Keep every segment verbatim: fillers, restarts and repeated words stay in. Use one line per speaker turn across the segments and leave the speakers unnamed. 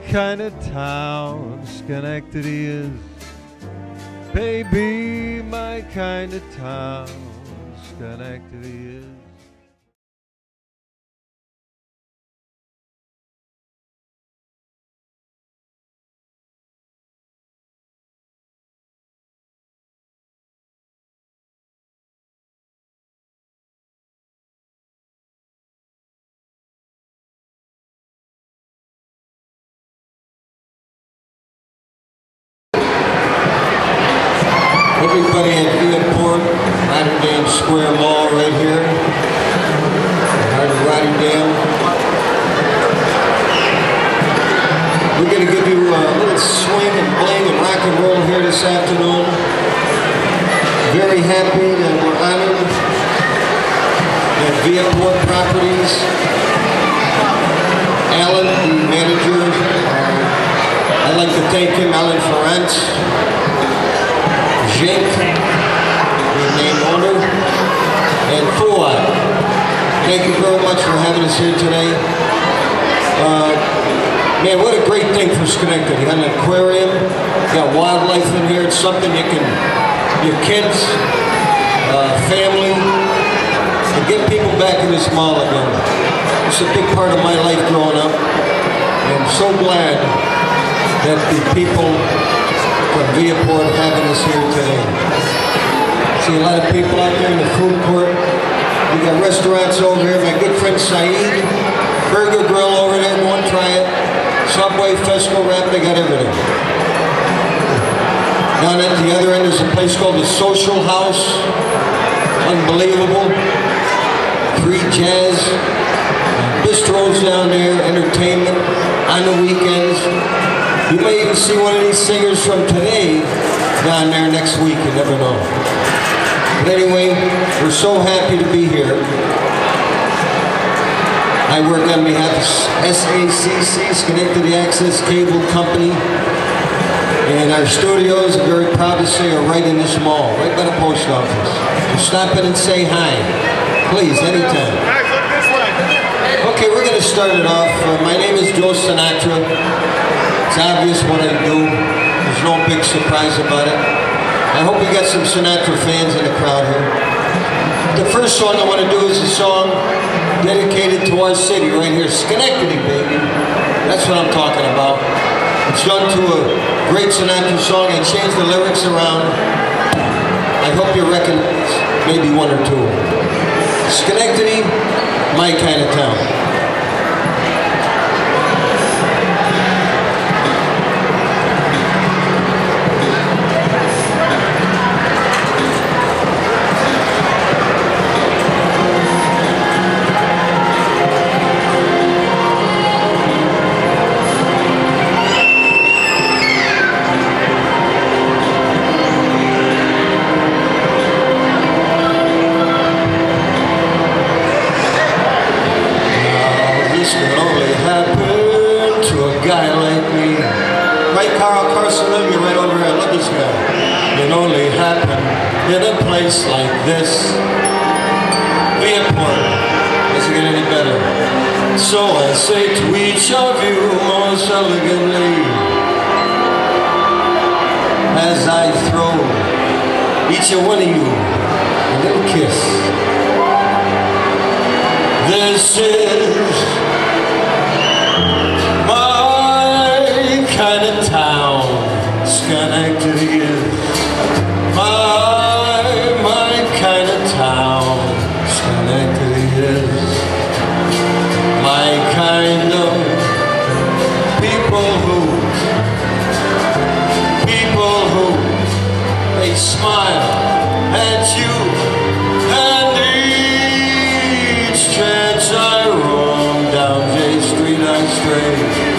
kind of town Schenectady is. Baby, my kind of town Schenectady is.
Everybody at Viaport, Rotterdam Square Mall right here, heart of Rotterdam. We're going to give you a little swing and bling and rock and roll here this afternoon. Very happy that we're honored at Viaport Properties. Alan, the manager, I'd like to thank him, Alan Florence. Jake, the name owner, and Fuad. Thank you very much for having us here today. Uh, man, what a great thing for Schenectady. You got an aquarium, you got wildlife in here. It's something you can, your kids, uh, family, to get people back in this mall again. It's a big part of my life growing up. And I'm so glad that the people from Viaport having us here today. See a lot of people out there in the food court. We got restaurants over here. My good friend Saeed, Burger Grill over there. Go and try it. Subway, Fesco Wrap, they got everything. Down at the other end is a place called the Social House. Unbelievable. Free jazz. Bistros down there, entertainment on the weekends. You may even see one of these singers from today down there next week, you never know. But anyway, we're so happy to be here. I work on behalf of S A C C, Schenectady Access Cable Company. And our studios, I'm very proud to say, are right in this mall, right by the post office. So stop in and say hi. Please, anytime. Okay, we're going to start it off. Uh, my name is Joe Sinatra. It's obvious what I do. There's no big surprise about it. I hope we got some Sinatra fans in the crowd here. The first song I want to do is a song dedicated to our city right here, Schenectady, baby. That's what I'm talking about. It's done to a great Sinatra song. I changed the lyrics around. I hope you recognize maybe one or two. Schenectady, my kind of town. In a place like this, Viaport doesn't get any better. So I say to each of you most elegantly, as I throw each and one of you a little kiss. This is my kind of town, Schenectady is. My, my kind of town, Schenectady is. My kind of people who, people who, they smile at you, and each chance I roam down J Street I stray,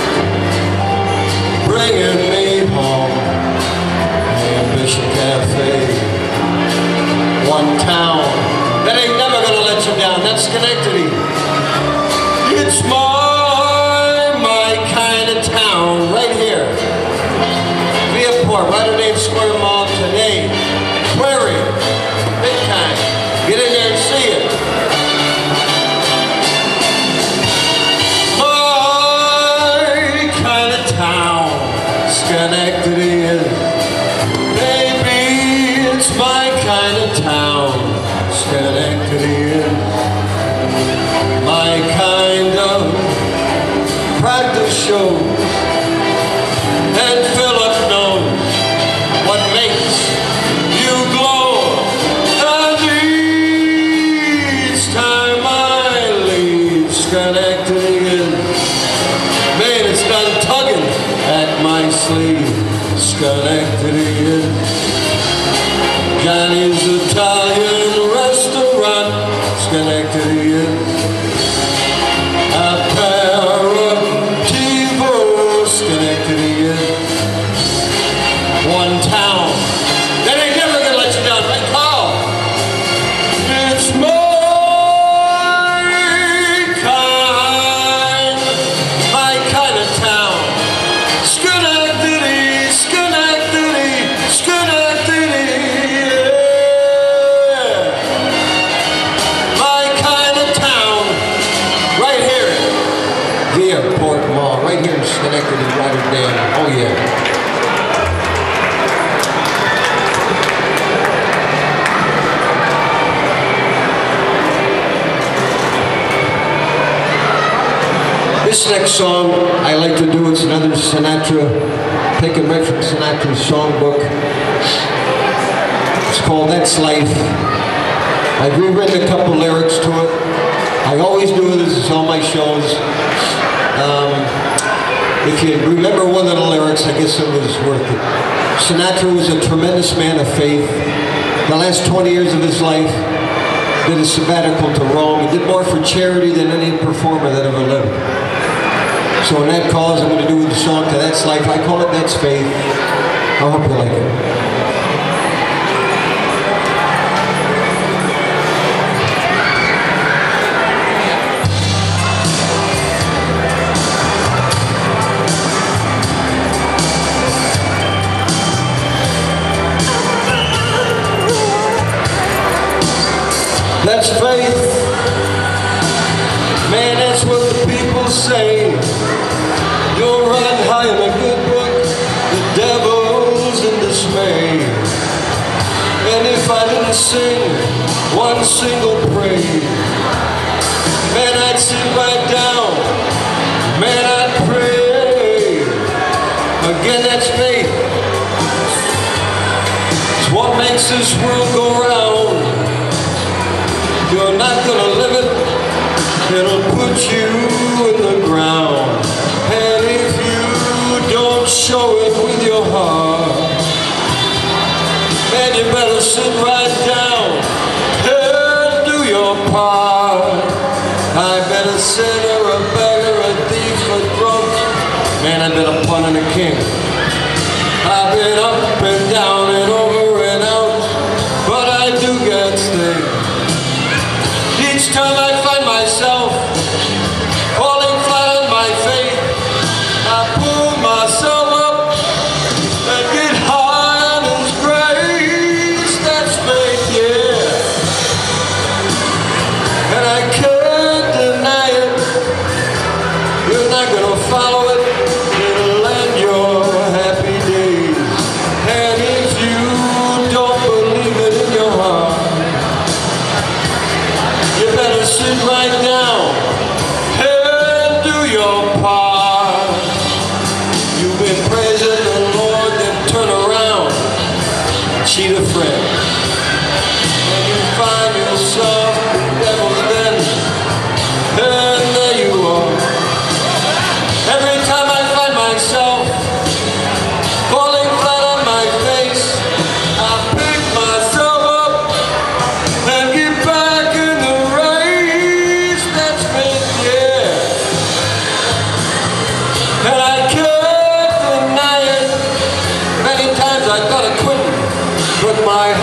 bringing me home. Bishop Cafe, one town that ain't never gonna let you down. That's Schenectady. It's my, my kind of town right here. Viaport, Rotterdam Square Mall today. Query, big time. Get in there and see it. My kind of town. Schenectady is. Maybe it's my kind of town. Schenectady is my kind of practice show. And Philip knows what makes you glow. And each time I leave Schenectady, man, it's done tugging at my sleeve. Schenectady, Johnny's Italian restaurant. Schenectady, aperitivo. Schenectady, one town that ain't never gonna let you down. Right, call. It's my kind, my kind of town. Schenectady, Schenectady, Schenectady, yeah. My kind of town, right here, the airport mall, right here in Schenectady, Rotterdam. Oh yeah. This next song I like to do, it's another Sinatra, taken right from Sinatra's songbook. It's called That's Life. I've rewritten a couple lyrics to it. I always do this, it's on my shows. Um, if you remember one of the lyrics, I guess it was worth it. Sinatra was a tremendous man of faith. The last twenty years of his life, did a sabbatical to Rome. He did more for charity than any performer that ever lived. So in that cause, I'm going to do the song to That's Life. I call it That's Faith. I hope you like it. That's faith. Man, that's what the people say. You'll run high in a good book, the devil's in dismay. And if I didn't sing one single praise, man, I'd sit right down, man, I'd pray. Again, that's faith. It's what makes this world go round. You're not gonna live it, it'll put you in the ground. And if you don't show it with your heart, man, you better sit right down and do your part. I bet a sinner, a beggar, a thief, a drunk, man, I've been a pun and a king. I've been up and down and over and out, but I do get stayed. Each time I find myself falling flat on my face, I pull myself up and get high on His grace. That's faith, yeah. And I can't deny it. You're not gonna follow it, it'll end your happy days. And if you don't believe it in your heart, you better sit right down and do your part. You've been praising the Lord, then turn around, cheat a friend. And you find yourself the devil's den, and there you are. Every time I find myself falling flat on my face, I pick myself up and get back in the race. That's faith, yeah. And I can't deny it. Many times I thought of quitting, but my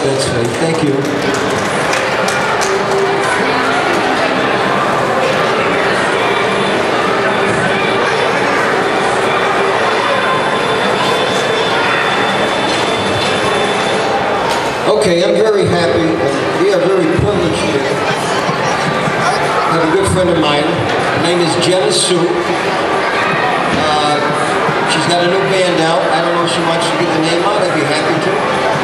That's right. Thank you. Okay, I'm very happy. We are very privileged here. I have a good friend of mine. Her name is Jenna Sue. Uh, she's got a new band out. I don't know if she wants to get the name out. I'd be happy to.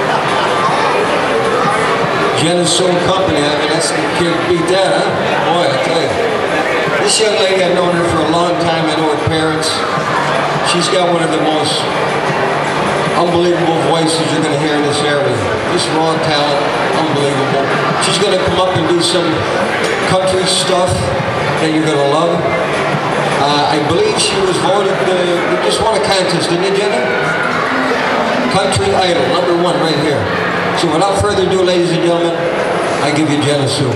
Jenna Sue Company. I mean, that's the kid beat that, huh? Boy, I tell you. This young lady, I've known her for a long time. I know her parents. She's got one of the most unbelievable voices you're going to hear in this area. Just raw talent, unbelievable. She's going to come up and do some country stuff that you're going to love. Uh, I believe she was voted, uh, you just won a contest, didn't you, Jenna? Country Idol, number one right here. So without further ado, ladies and gentlemen, I give you Jenna Sue.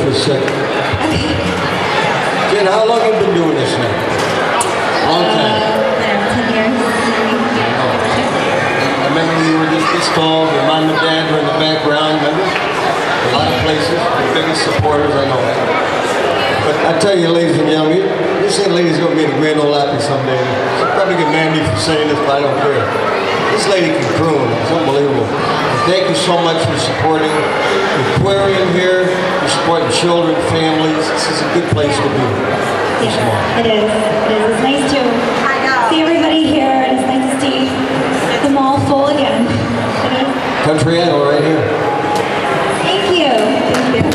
a second. Jen, how long have you been doing this now? Long time.
Uh, ten years.
I remember you were just this tall, your mom and dad were in the background, remember? A lot of places, the biggest supporters, I know that. But I tell you, ladies and gentlemen, this young lady's going to be in the Grand Ole Opry someday. She'll probably get mad at me for saying this, but I don't care. This lady can croon. It's unbelievable. And thank you so much for supporting the aquarium here, for supporting children, families. This is a good place to be.
Yeah, it is. It is. It's nice to see everybody here, and it's nice to see the mall full again. It is.
Country Idol right here.
Thank you. Thank you.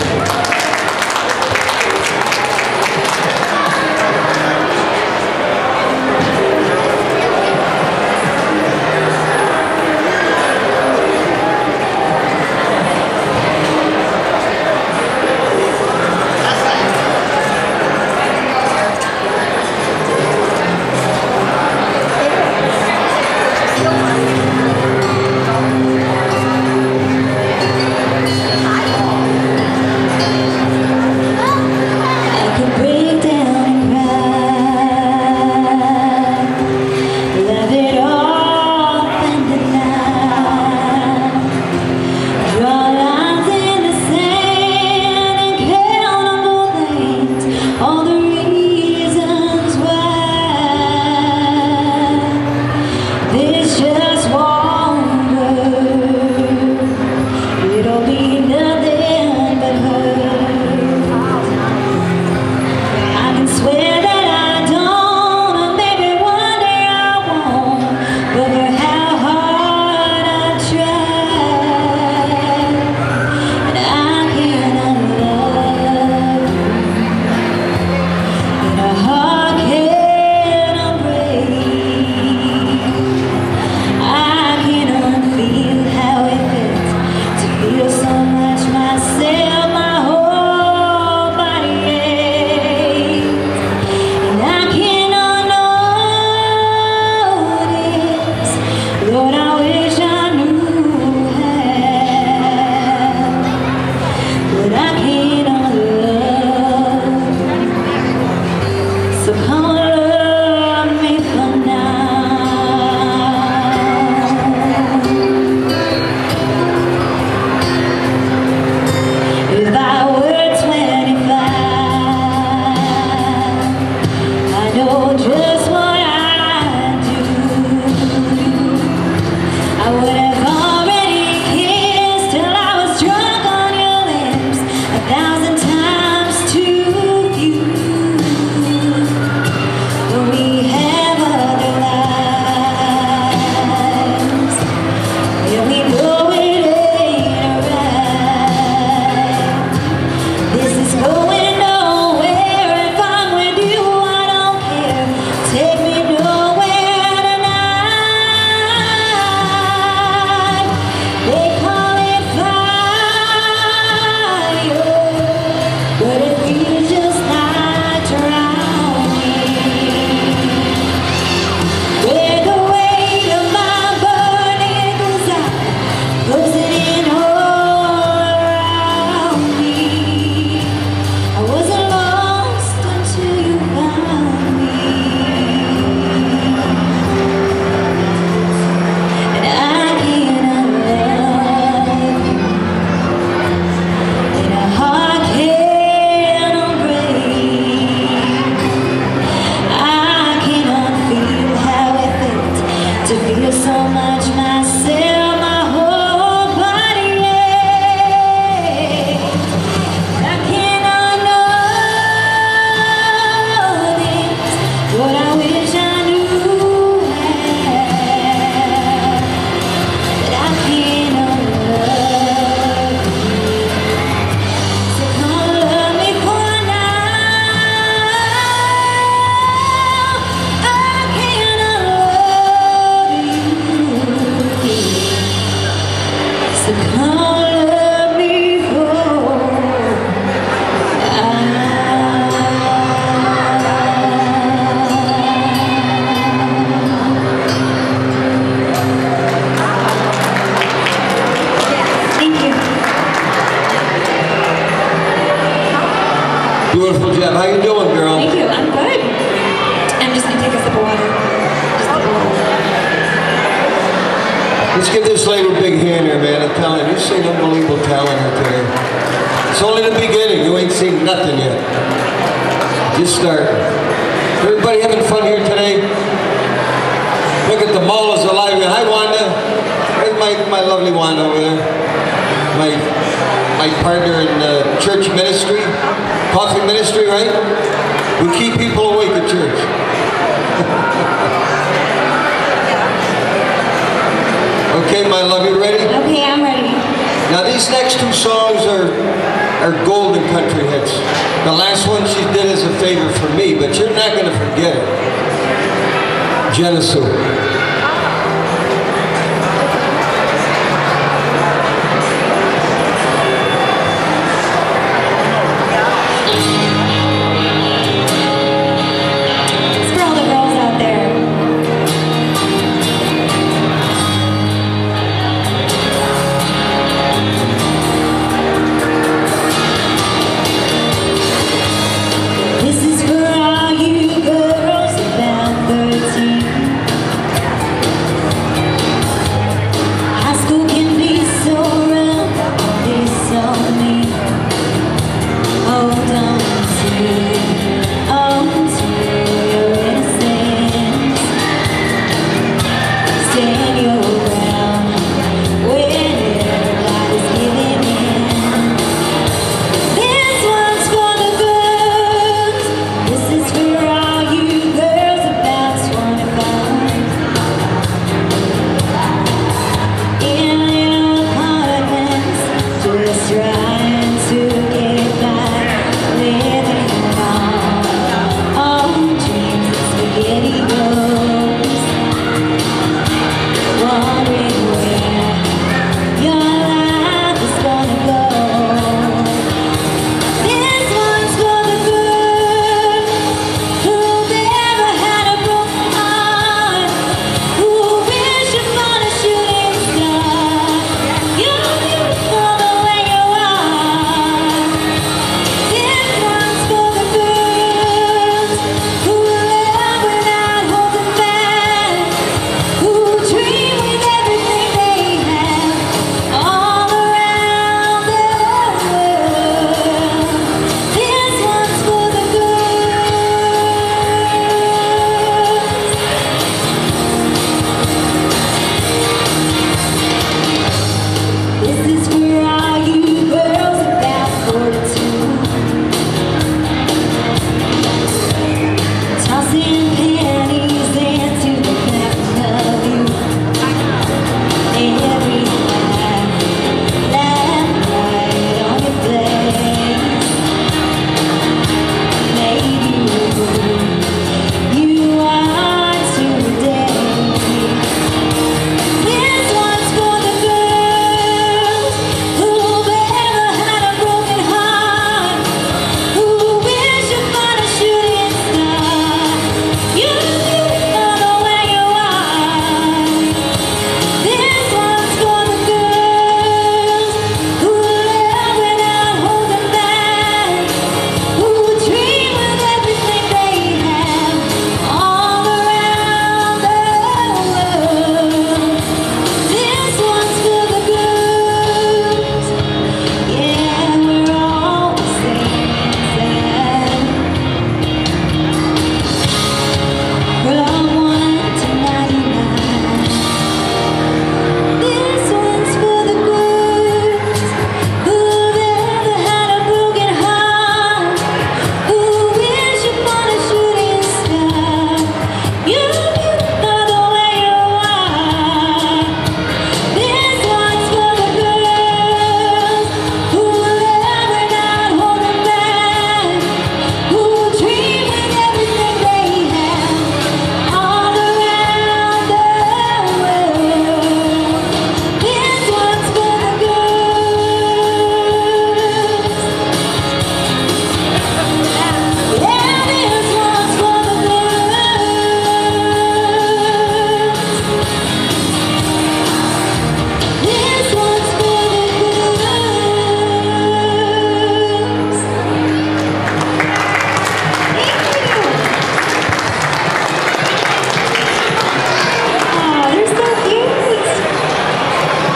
Beautiful job. How you doing, girl?
Thank you. I'm good. I'm just gonna take a sip of water. Just a little.
Let's give this lady a big hand here, man. I'm telling you, you've seen unbelievable talent here today. It's only the beginning. You ain't seen nothing yet. Just starting. Everybody having fun here today? Look at the mall is alive. Hi, Wanda. There's my, my lovely Wanda over there. My, my partner in uh, church ministry. Coffee ministry, right? We keep people awake at church. Okay, my love, you ready?
Okay, I'm ready.
Now these next two songs are, are golden country hits. The last one she did as a favor for me, but you're not going to forget it. Geneseo.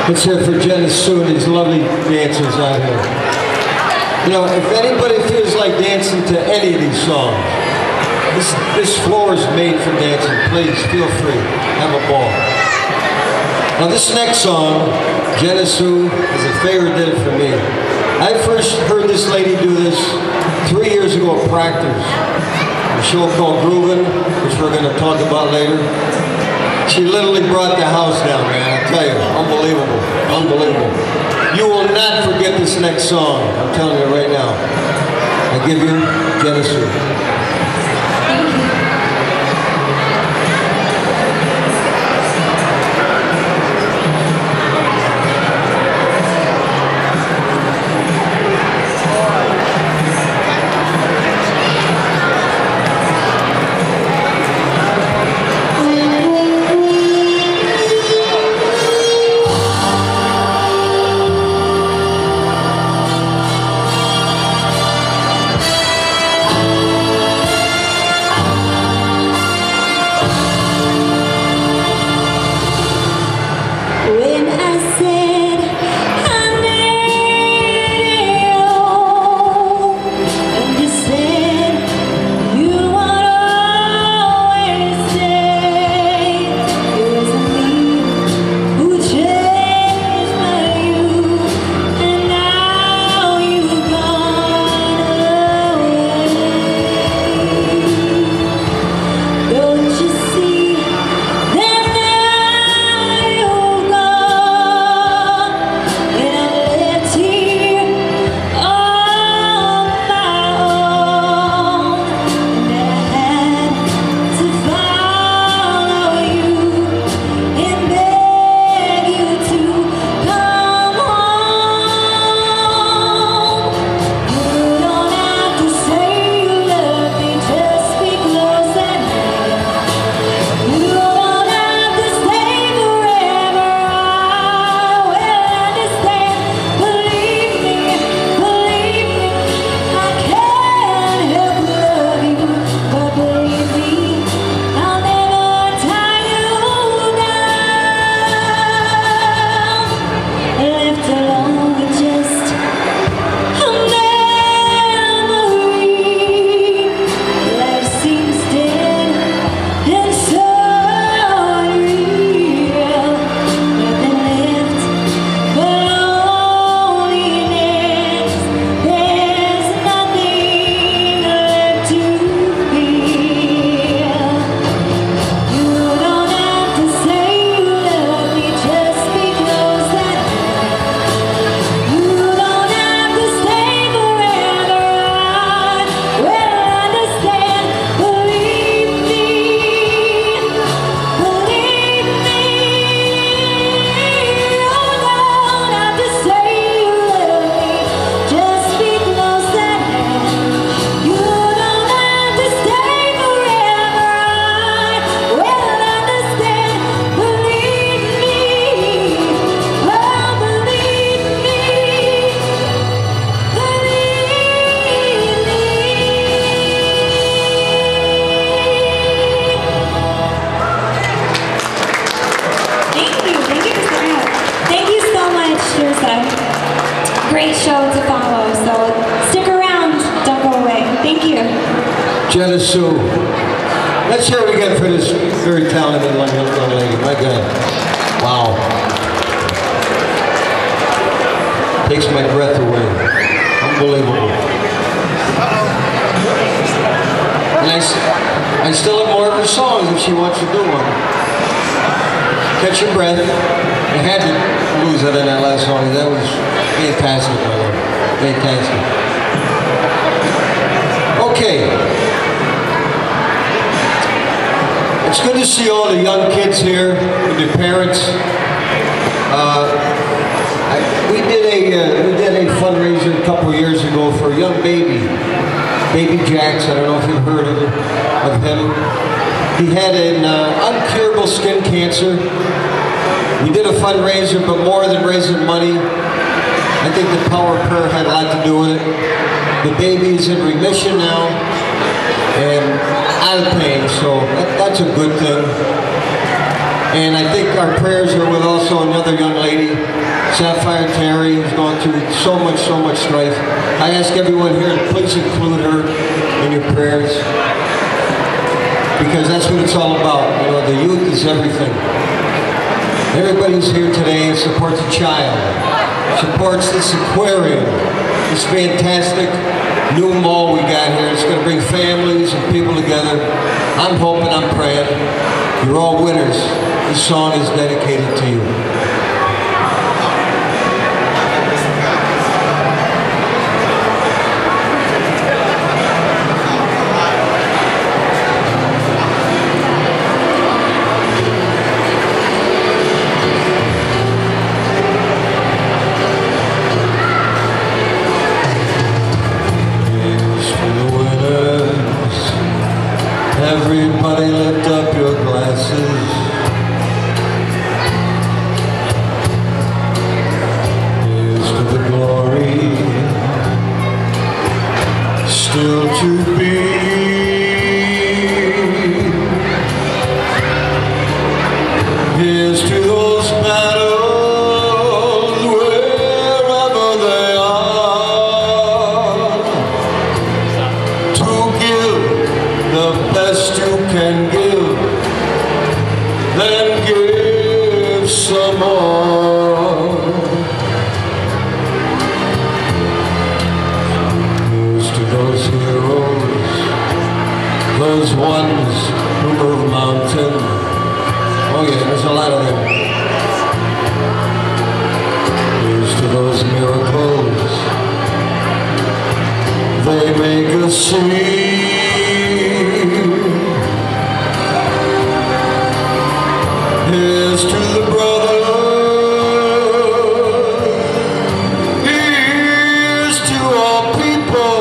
Let's hear it for Jenna Sue and these lovely dancers out here. You know, if anybody feels like dancing to any of these songs, this, this floor is made for dancing. Please, feel free. Have a ball. Now this next song, Jenna Sue, is a favorite did it for me. I first heard this lady do this three years ago at Proctor's. A show called Groovin', which we're going to talk about later. She literally brought the house down, man, I tell you, unbelievable, unbelievable. You will not forget this next song, I'm telling you right now. I give you Jenna Sue.
Great show to follow, so stick around, don't go away. Thank you.
Jenna Sue. Let's hear it again for this very talented young lady. My God. Wow. Takes my breath away. Unbelievable. And I, I still have more of her songs if she wants to do one. Catch your breath. I had to lose it in that last song. That was fantastic, my lord. Fantastic. Okay. It's good to see all the young kids here with their parents. Uh, I, we did a uh, we did a fundraiser a couple years ago for a young baby, Baby Jax. I don't know if you've heard of, it, of him. He had an uh, uncurable skin cancer. We did a fundraiser, but more than raising money, I think the power of prayer had a lot to do with it. The baby is in remission now and out of pain, so that, that's a good thing. And I think our prayers are with also another young lady, Sapphire Terry, who's gone through so much, so much strife. I ask everyone here to please include her in your prayers, because that's what it's all about. You know, the youth is everything. Everybody's here today and supports a child, supports this aquarium, this fantastic new mall we got here. It's going to bring families and people together. I'm hoping, I'm praying. You're all winners. This song is dedicated to you. Everybody lift up your glasses. Here's to the glory still to be. Here's to those battles wherever they are, to give the best you can give, then give some more. Here's to those heroes, those ones who move mountains. Oh yeah, there's a lot of them. Here's to those miracles, they make us see. Here's to the brother, here's to all people,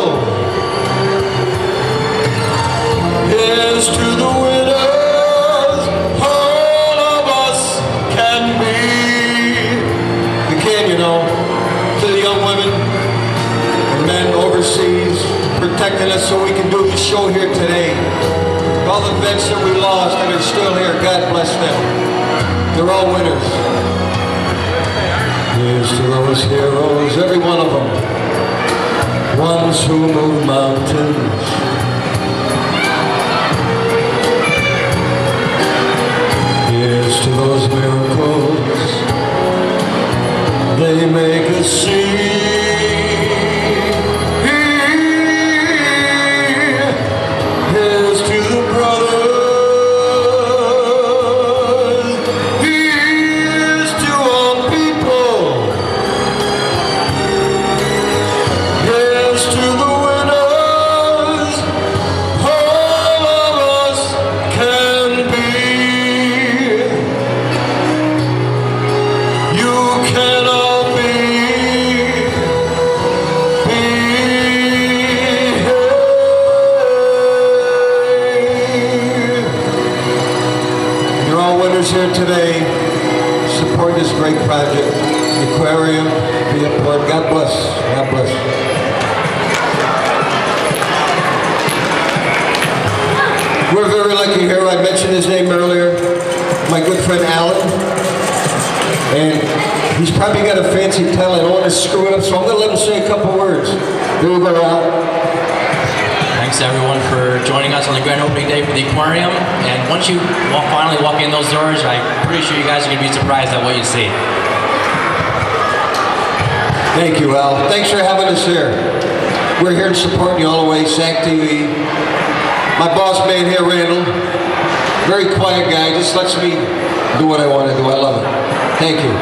here's to the winners, all of us can be. You can, you know, to the young women and men overseas, protecting us so we can do the show here today. All the vets that we lost that are still here, God bless them. They're all winners. Here's to those heroes, every one of them. Ones who move mountains. Here's to those miracles, they make us see. Here's to the brothers. Here today, support this great project, the aquarium, be a part. God bless. God bless. We're very lucky here. I mentioned his name earlier, my good friend Alan, and he's probably got a fancy talent. I don't want to screw it up, so I'm going to let him say a couple words. Here we go, Al.
Thanks everyone for joining us on the grand opening day for the aquarium. And once you walk, finally walk in those doors, I'm pretty sure you guys are going to be surprised at what you see.
Thank you, Al. Thanks for having us here. We're here to support you all the way, S A C T V. My boss man here, Randall, very quiet guy, just lets me do what I want to do. I love it. Thank you.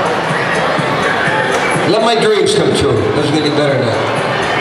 Let my dreams come true. Doesn't get any better than that.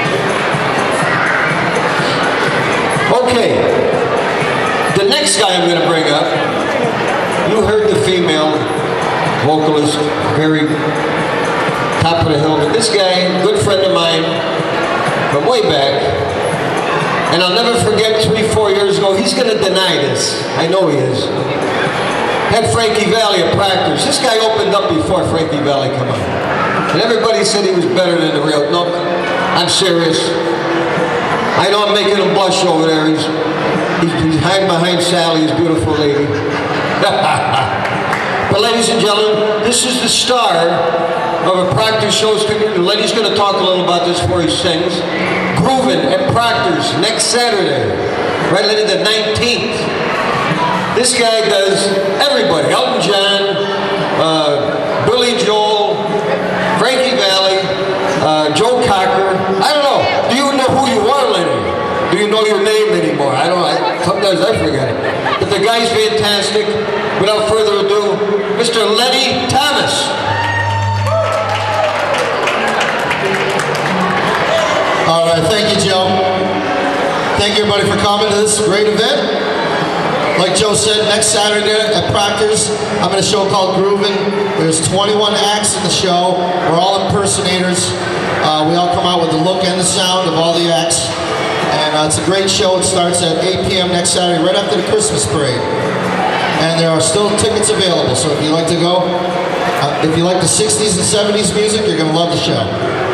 Okay, the next guy I'm going to bring up, you heard the female vocalist, very top of the hill, but this guy, good friend of mine from way back, and I'll never forget three, four years ago, he's going to deny this, I know he is, had Frankie Valli at practice. This guy opened up before Frankie Valli came on, and everybody said he was better than the real. No, I'm serious. I know I'm making him blush over there. He's, he's, he's hiding behind Sally, his beautiful lady. But ladies and gentlemen, this is the star of a Proctor show's. The lady's going to talk a little about this before he sings. Groovin' at Proctor's next Saturday, right, lady, the nineteenth. This guy does everybody. Elton John, uh, Billy Joel, Frankie Valli, uh, Joe Cocker. I don't know. Do you know who you are, lady? Do you know your name anymore? I don't know. Sometimes I forget. But the guy's fantastic. Without further ado, Mister Lenny Thomas.
All right, thank you, Joe. Thank you, everybody, for coming to this great event. Like Joe said, next Saturday at Proctor's, I'm in a show called Groovin'. There's twenty-one acts in the show. We're all impersonators. Uh, we all come out with the look and the sound of all the acts. And uh, it's a great show. It starts at eight P M next Saturday, right after the Christmas parade. And there are still tickets available, so if you'd like to go, uh, if you like the sixties and seventies music, you're going to love the show.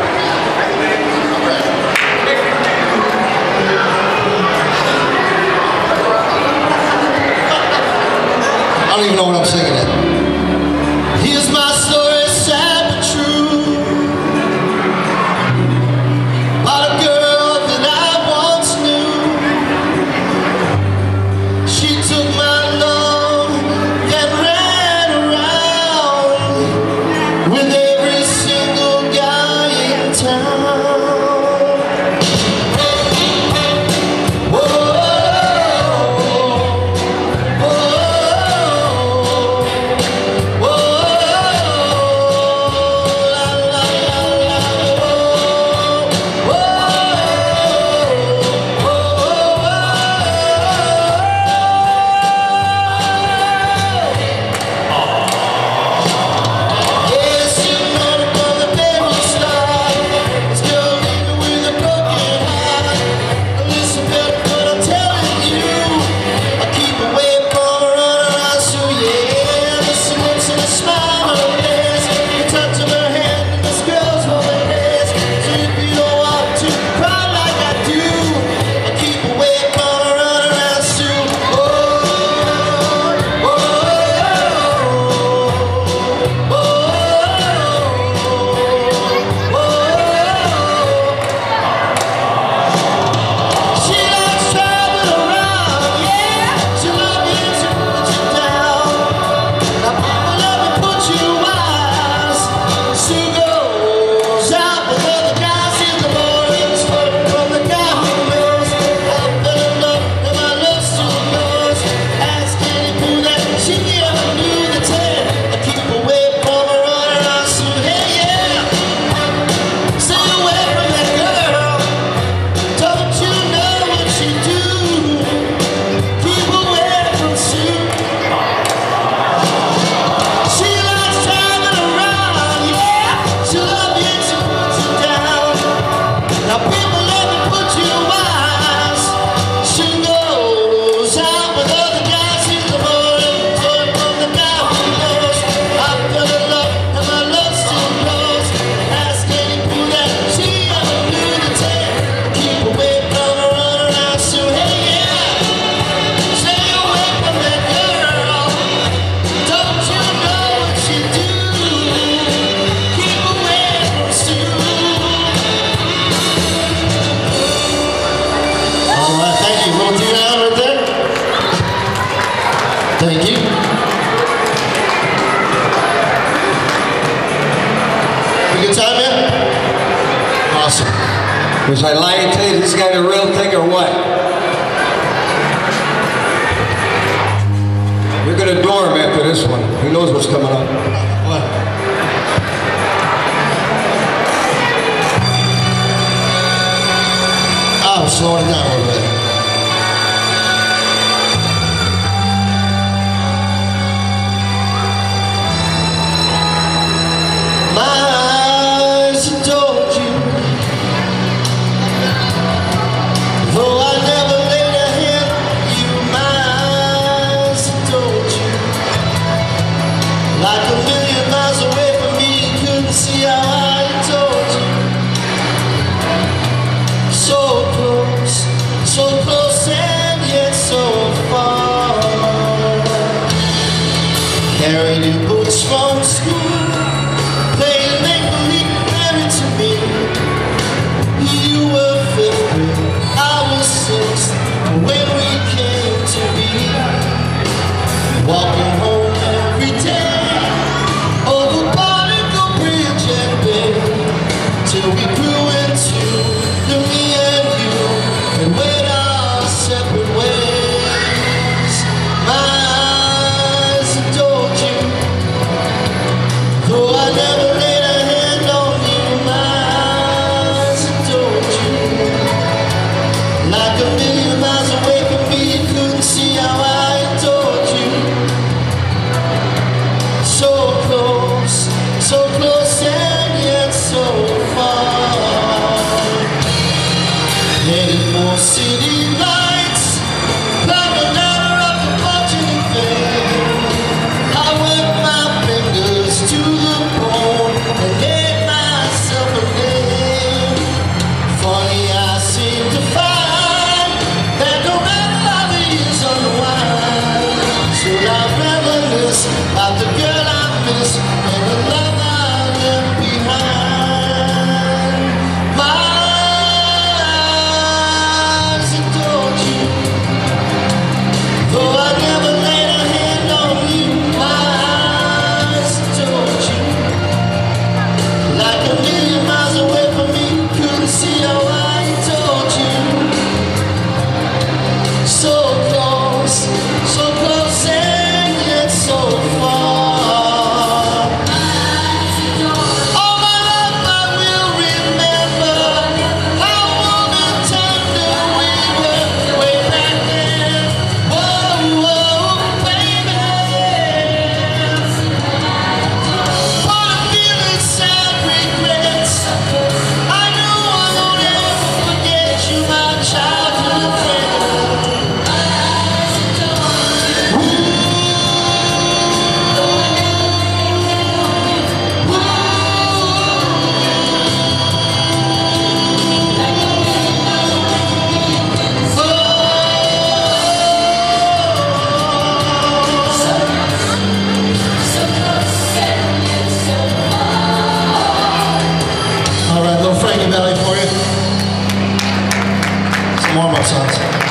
I don't even know what I'm singing at. Here's my story, sad but true, about a girl that I once knew. She took my love and ran around with every single guy in town. Thank you. Have a good time, man? Awesome.
Was I lying to you? Is this guy the real thing or what? You're going to adore him after this one. He knows what's coming up.
What? Oh, I'm slowing it down a little bit. Like a million miles away from me, you couldn't see how I adored you. So close, so close and yet so far. Headed for city lights, climbing ladder up the fortune fame. I went my fingers to the bone and made myself a name. Funny, I seem to find that no matter how the years unwind, should I reminisce about the girl I miss and the love I left behind. My eyes adored you, though I never laid a hand on you. My eyes adored you, like a million miles away from me, couldn't see how I adored you. So close, so close and yet so far. All my life I will remember how warm and tender we were way back then. Whoa, whoa, baby. What a feeling, sad regrets. I know I won't ever forget you, my childhood friend. All right, little Frankie Valli for you. Some warm-up songs.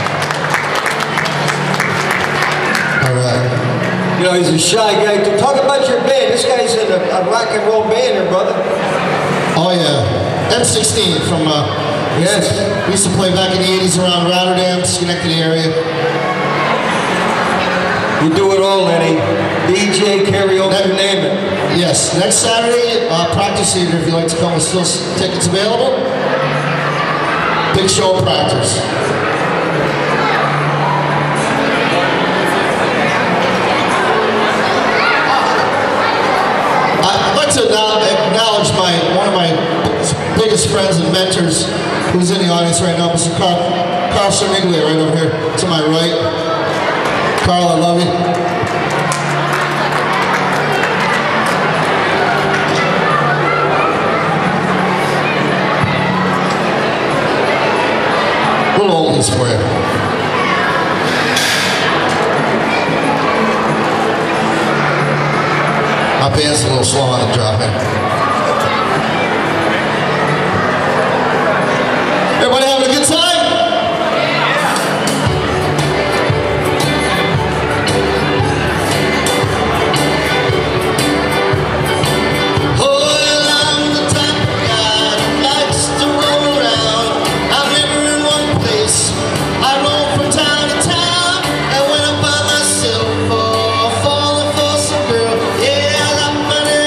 All right.
You know, he's a shy guy. Talk about your band. This guy's in a, a rock and roll band here, brother.
Oh yeah, M sixteen from, uh,
Yes.
we used to play back in the eighties around Rotterdam, Schenectady area.
You do it all, Eddie. D J, karaoke, you name it.
Yes, next Saturday, uh, Practice Theater, if you'd like to come, with still s- tickets available. Big show Practice. I'd like to now acknowledge my one of my biggest friends and mentors who's in the audience right now, Mister Carl, Carl Cerniglia, right over here to my right. Carl, I love you. Little oldies for you. My band's a little slow on the drop, man. Everybody having a good time?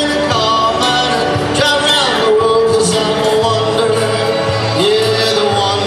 Yeah, the one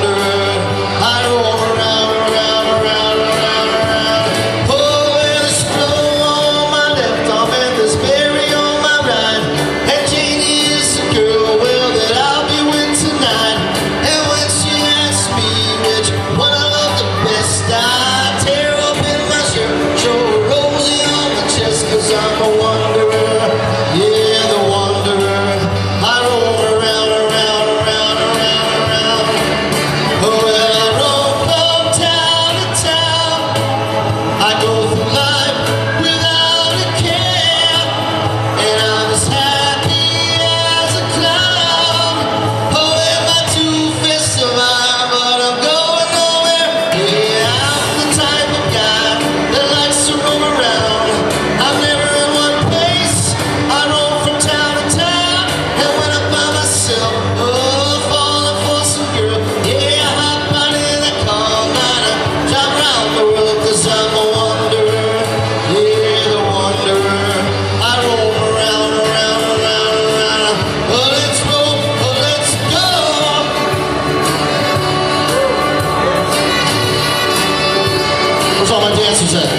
dancers at?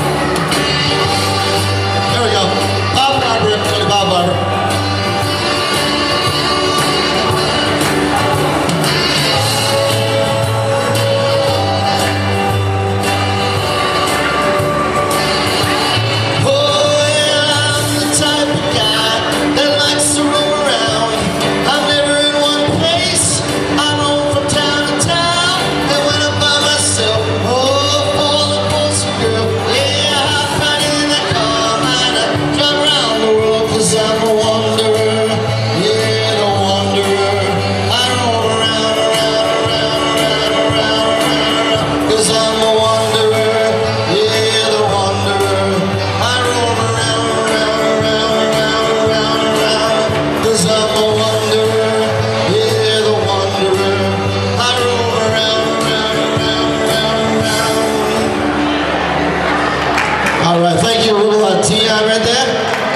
There we go. Bob Barber, everybody, Bob Barber. All right, thank you, a little uh, T I right there.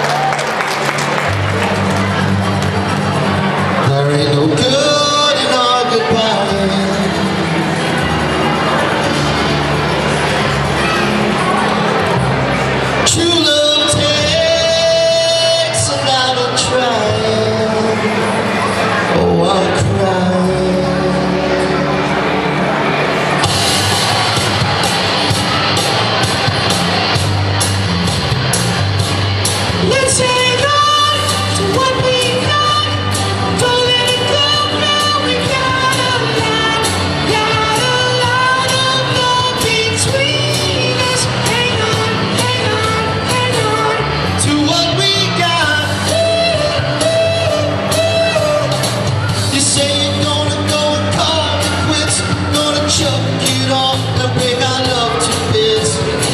There ain't no good in our goodbye. True love takes a lot of trying. Oh, I'm crying.
Let's hang on to what we got. Don't let it go now. We got a lot, got a lot of love between us. Hang on, hang on, hang on to what we got.
You say you're gonna go and call it quits, gonna chuck it off and break our love to bits.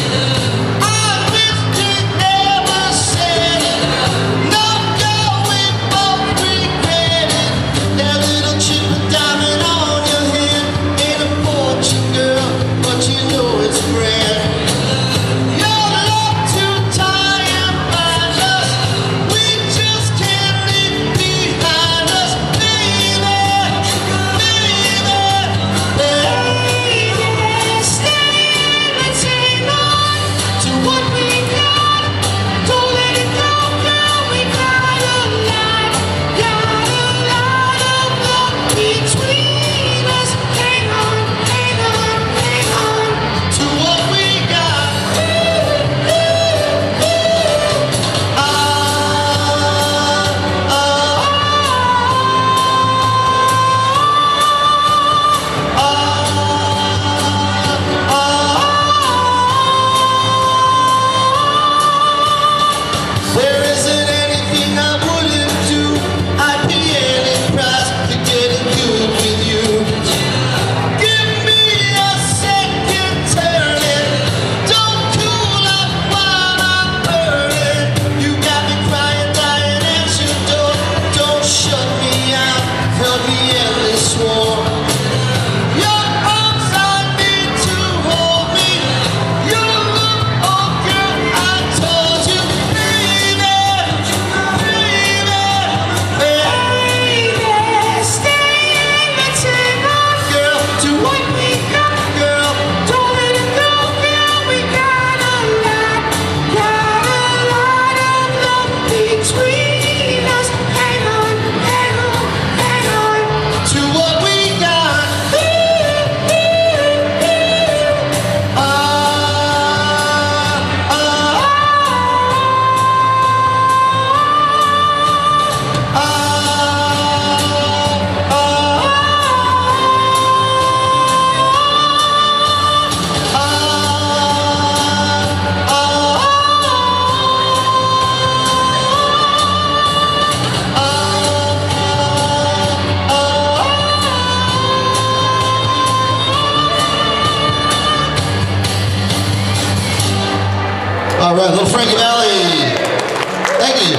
All right, little Frankie Valli. Thank you.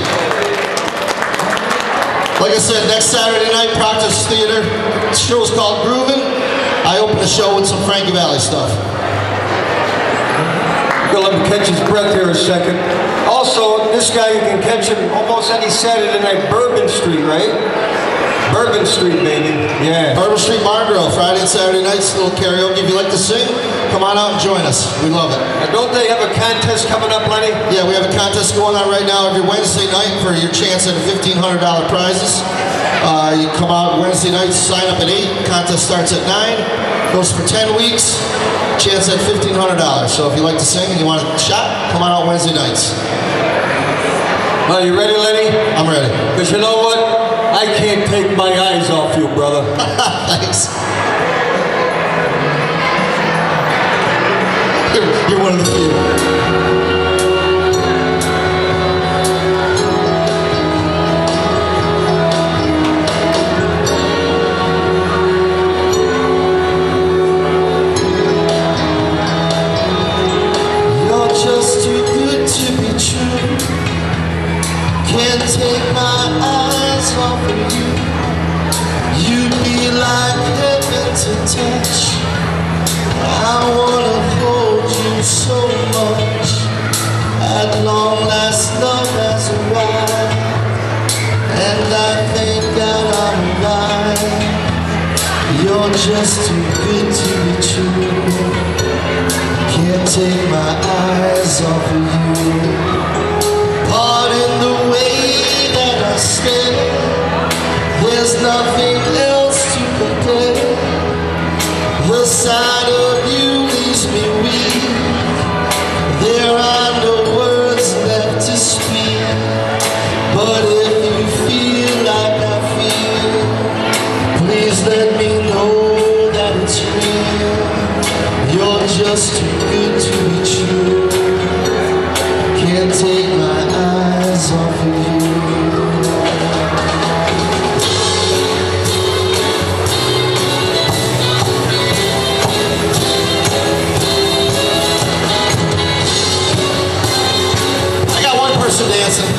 Like I said, next Saturday night, Proctor's Theater. The show's called Groovin'. I open the show with some Frankie Valli stuff.
We'll let him catch his breath here a second. Also, this guy, you can catch him almost any Saturday night, Bourbon Street, right? Bourbon Street, baby. Yeah.
Bourbon Street, Marlboro, Friday and Saturday nights, little karaoke. If you like to sing, come on out and join us. We love it.
Now, don't they have a contest coming up, Lenny?
Yeah, we have a contest going on right now every Wednesday night for your chance at fifteen hundred dollar prizes. Uh, you come out Wednesday night, sign up at eight. Contest starts at nine. Goes for ten weeks. Chance at fifteen hundred dollars. So if you like to sing and you want a shot, come on out Wednesday nights.
Are you ready, Lenny?
I'm ready.
Because you know what? I can't take my eyes off you, brother.
Thanks. You're, you're one of the few.
Can't take my eyes off of you. You'd be like heaven to touch. I wanna hold you so much. At long last, love has arrived, and I thank God I'm alive. You're just too good to be true. Can't take my eyes off of you. Pardon the way that I stare. There's nothing else to compare. The sight of you leaves me weak. There are no words left to speak. But if you feel like I feel, please let me know that it's real. You're just too good to be true. Can't take my eyes off of you.
I got one person dancing.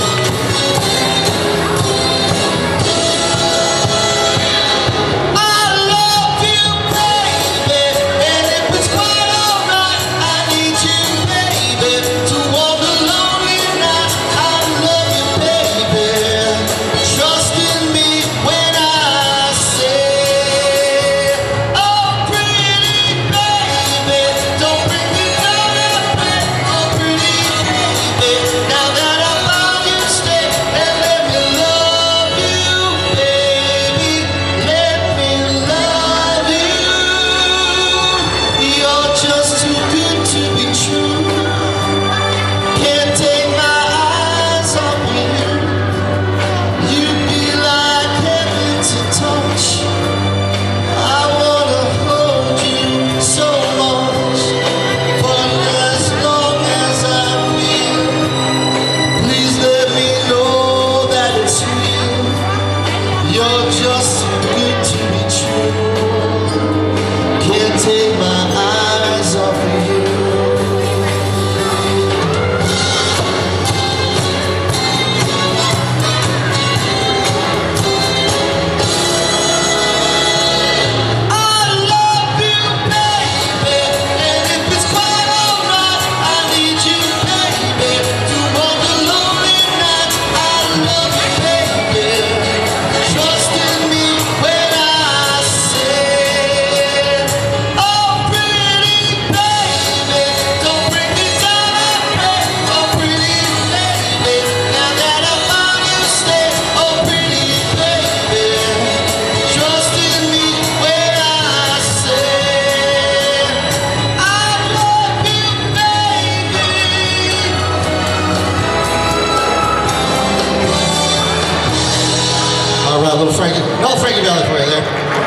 Little Frankie, no Frankie Valli for you there.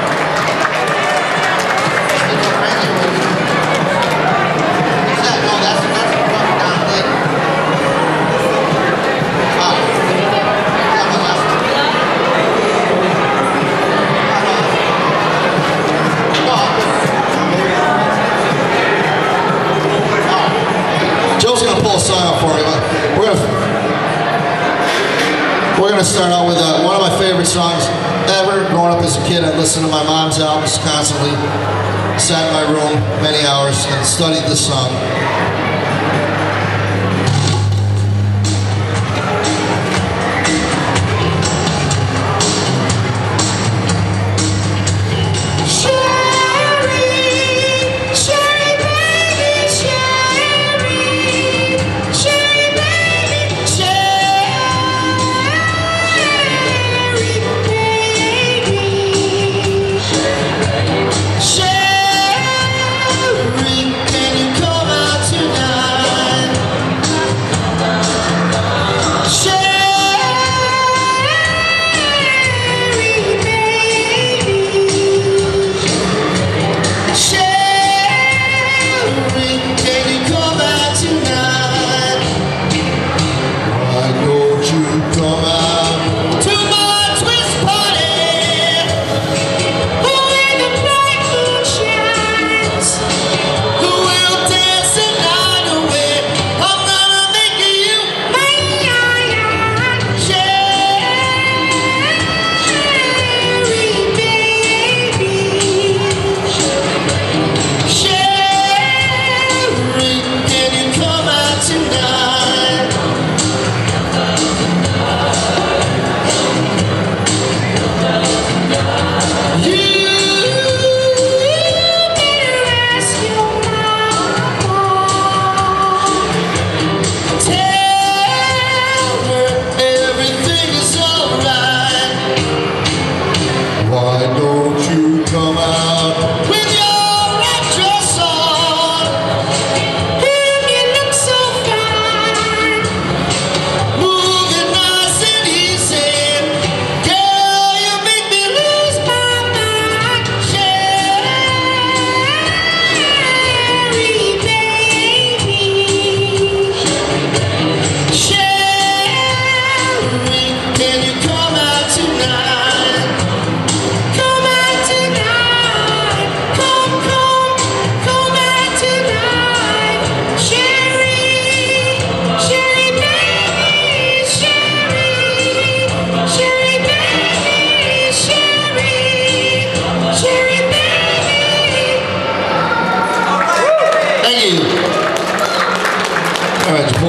No, that's that's down there. Ah, yeah, the last one. Joe's gonna pull a song out for you, but we're gonna. We're going to start out with uh, one of my favorite songs ever. Growing up as a kid, I'd listen to my mom's albums constantly. Sat in my room many hours and studied this song.
Sherry, Sherry, baby.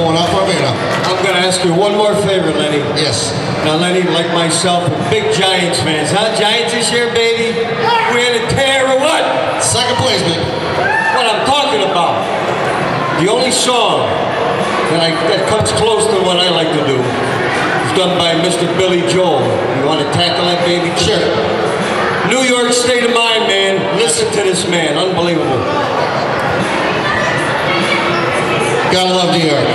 going up for me now.
I'm going to ask you one more favor, Lenny.
Yes.
Now, Lenny, like myself, we're big Giants fans. Huh? Giants this year, baby? We're in a tear or what?
Second place, baby.
What I'm talking about. The only song that, I, that comes close to what I like to do is done by Mister Billy Joel. You want to tackle that, baby?
Sure.
New York State of Mind, man. Listen to this man. Unbelievable.
Gotta love New York.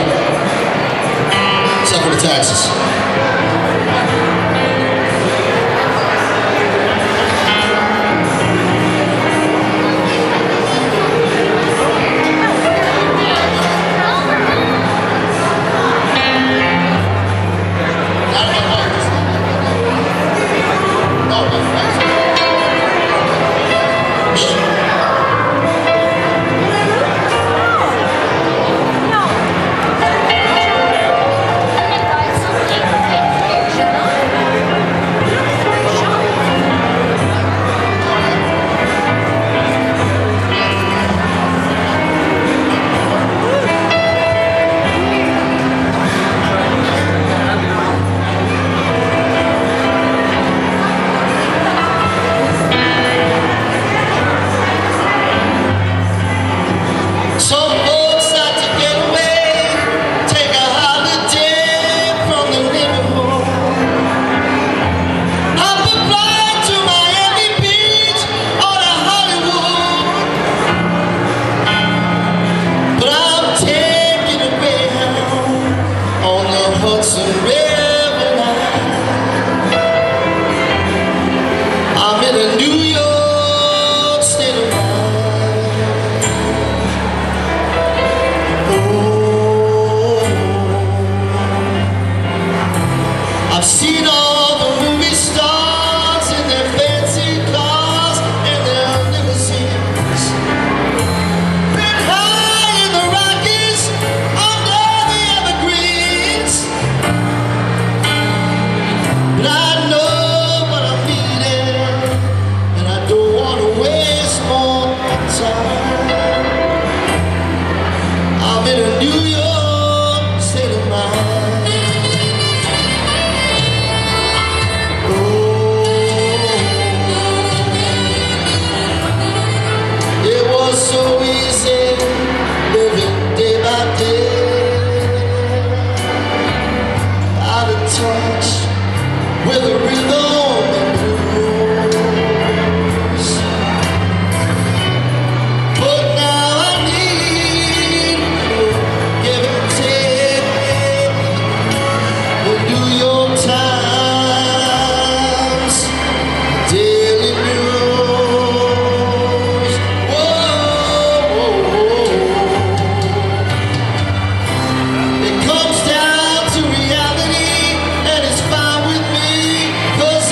Except for the taxes.
It comes down to reality, and it's fine with me, 'cause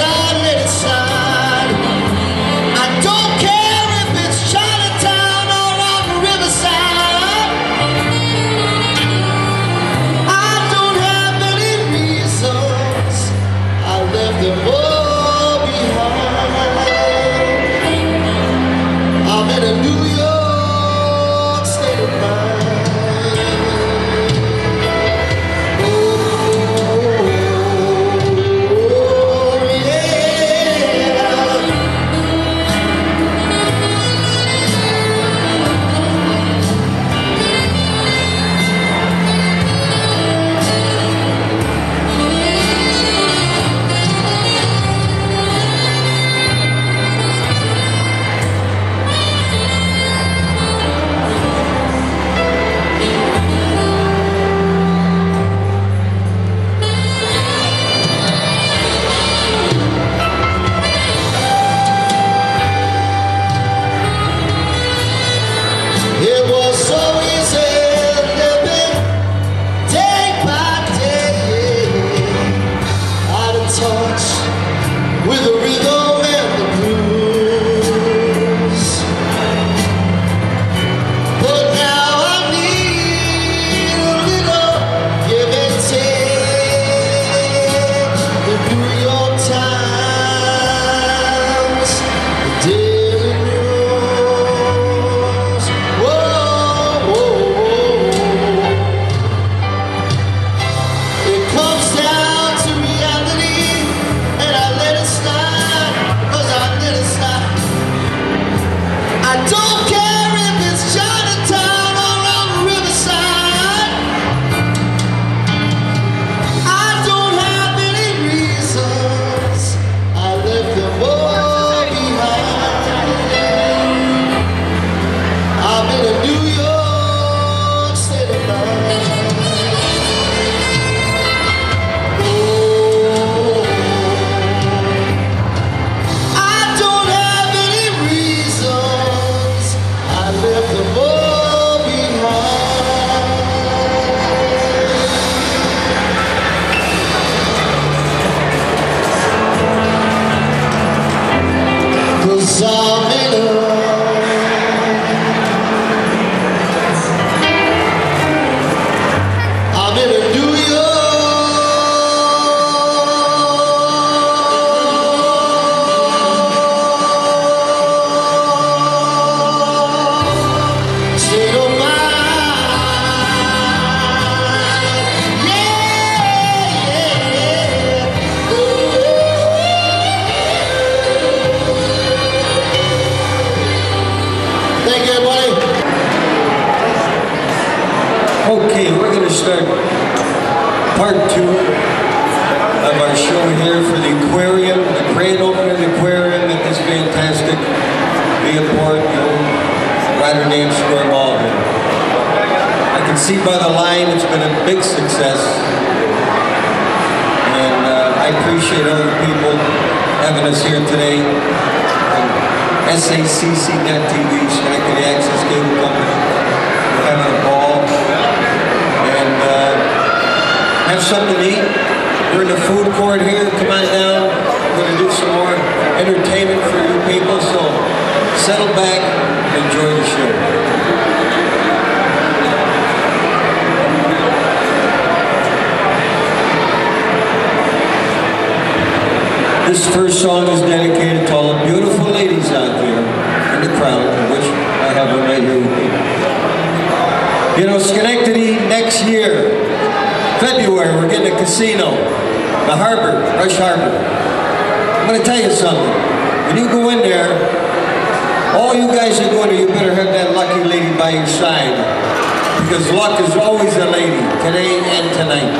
Don't care if it's Chinatown or on the riverside. I don't have any reasons. I left them all behind. I'm in a New York state of mind. Oh, I don't have any reasons. I left them all behind. 'Cause I'm in a I'm in a New York state of mind. Yeah, yeah. Ooh. Thank you, everybody.
Okay, we're going to start part two of our show here for the aquarium, the grand opening of the aquarium at this fantastic Viaport, you know, Rotterdam Square Mall. I can see by the line it's been a big success, and uh, I appreciate all the people having us here today. And S A C C dot T V, Schenectady Access Cable Company, we're having a ball. And uh, have something to eat. We're in the food court here. Come on down. We're going to do some more entertainment for you people. So settle back and enjoy the show. This first song is dedicated to all the beautiful ladies out there in the crowd, which I have one right here with me. You know, Schenectady next year, February, we're getting a casino, the Harbor, Rush Harbor. I'm going to tell you something. When you go in there, all you guys are going to, you better have that lucky lady by your side. Because luck is always a lady, today and tonight.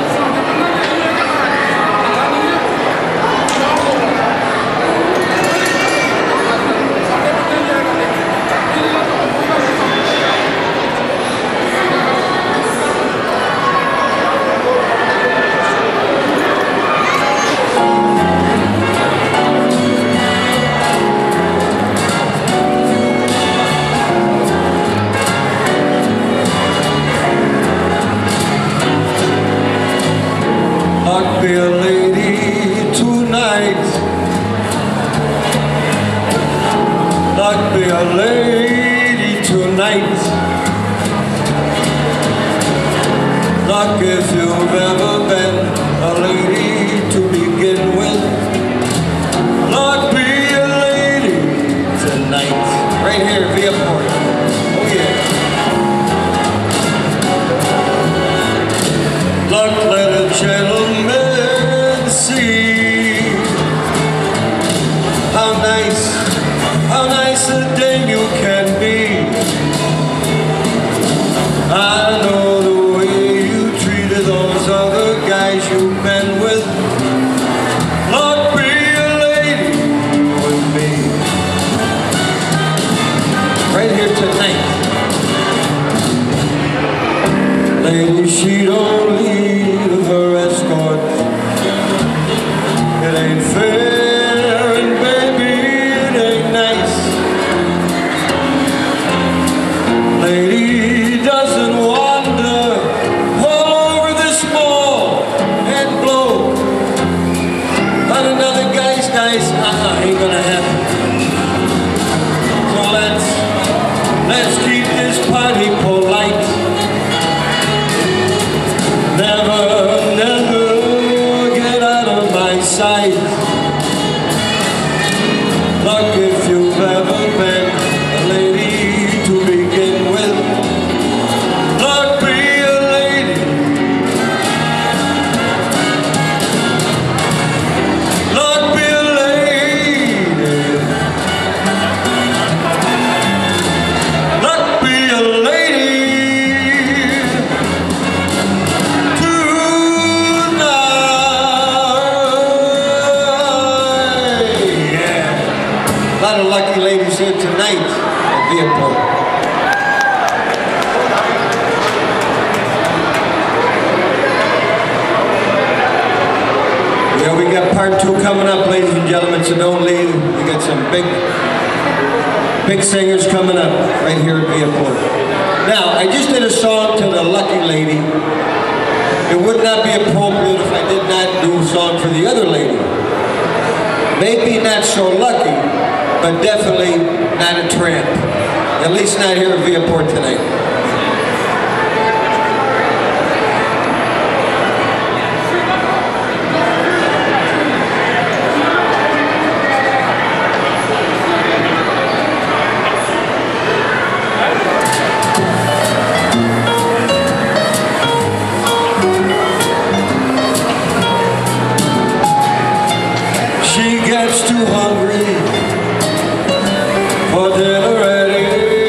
Be a lady tonight. Not be a lady tonight. Not if you've ever been a lady to begin with. Not be a lady tonight. Right here, Viaport. Oh yeah. Luck, let a gentleman see how nice, how nice a dame you can be. I know the way you treated those other guys you've been with. Lord, be a lady with me. Right here tonight. Lady, she don't leave her escort. It ain't fair, and baby, it ain't nice. Lady doesn't wander all over this mall and blow on another guy's nice. Uh-uh, ain't gonna happen. So let's, let's keep this party polite. Now Viaport. Yeah, we got part two coming up, ladies and gentlemen, so don't leave. We got some big, big singers coming up right here at Viaport. Now, I just did a song to the lucky lady. It would not be appropriate if I did not do a song for the other lady. Maybe not so lucky, but definitely not a tramp. At least not here at Viaport tonight. She gets too hungry for dinner ready,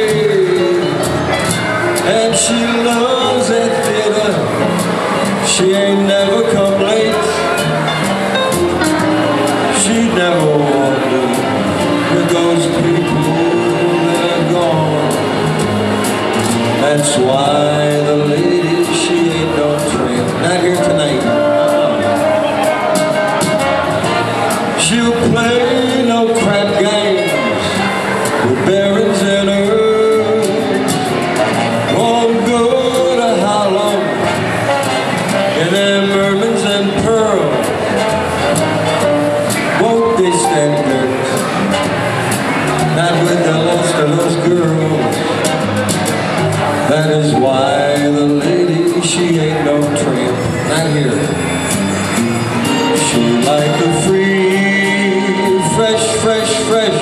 and she loves at theater. She ain't never come late. She never wondered with those people that are gone. That's why the lady, she ain't no tramp. Not here tonight. She'll play no crap games with barons and earls. Won't go to Harlem in their mermaids and pearls. Won't they stand dirt? Not with the last of those girls. That is why the lady, she ain't no tramp. Not here. She like the free, fresh, fresh, fresh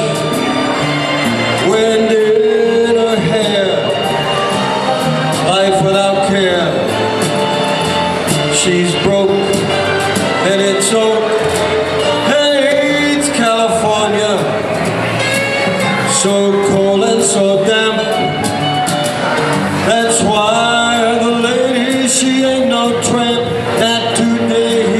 wind in her hair, life without care. She's broke and it's oak, hates California, so cold and so damp. That's why the lady, she ain't no tramp. Not today.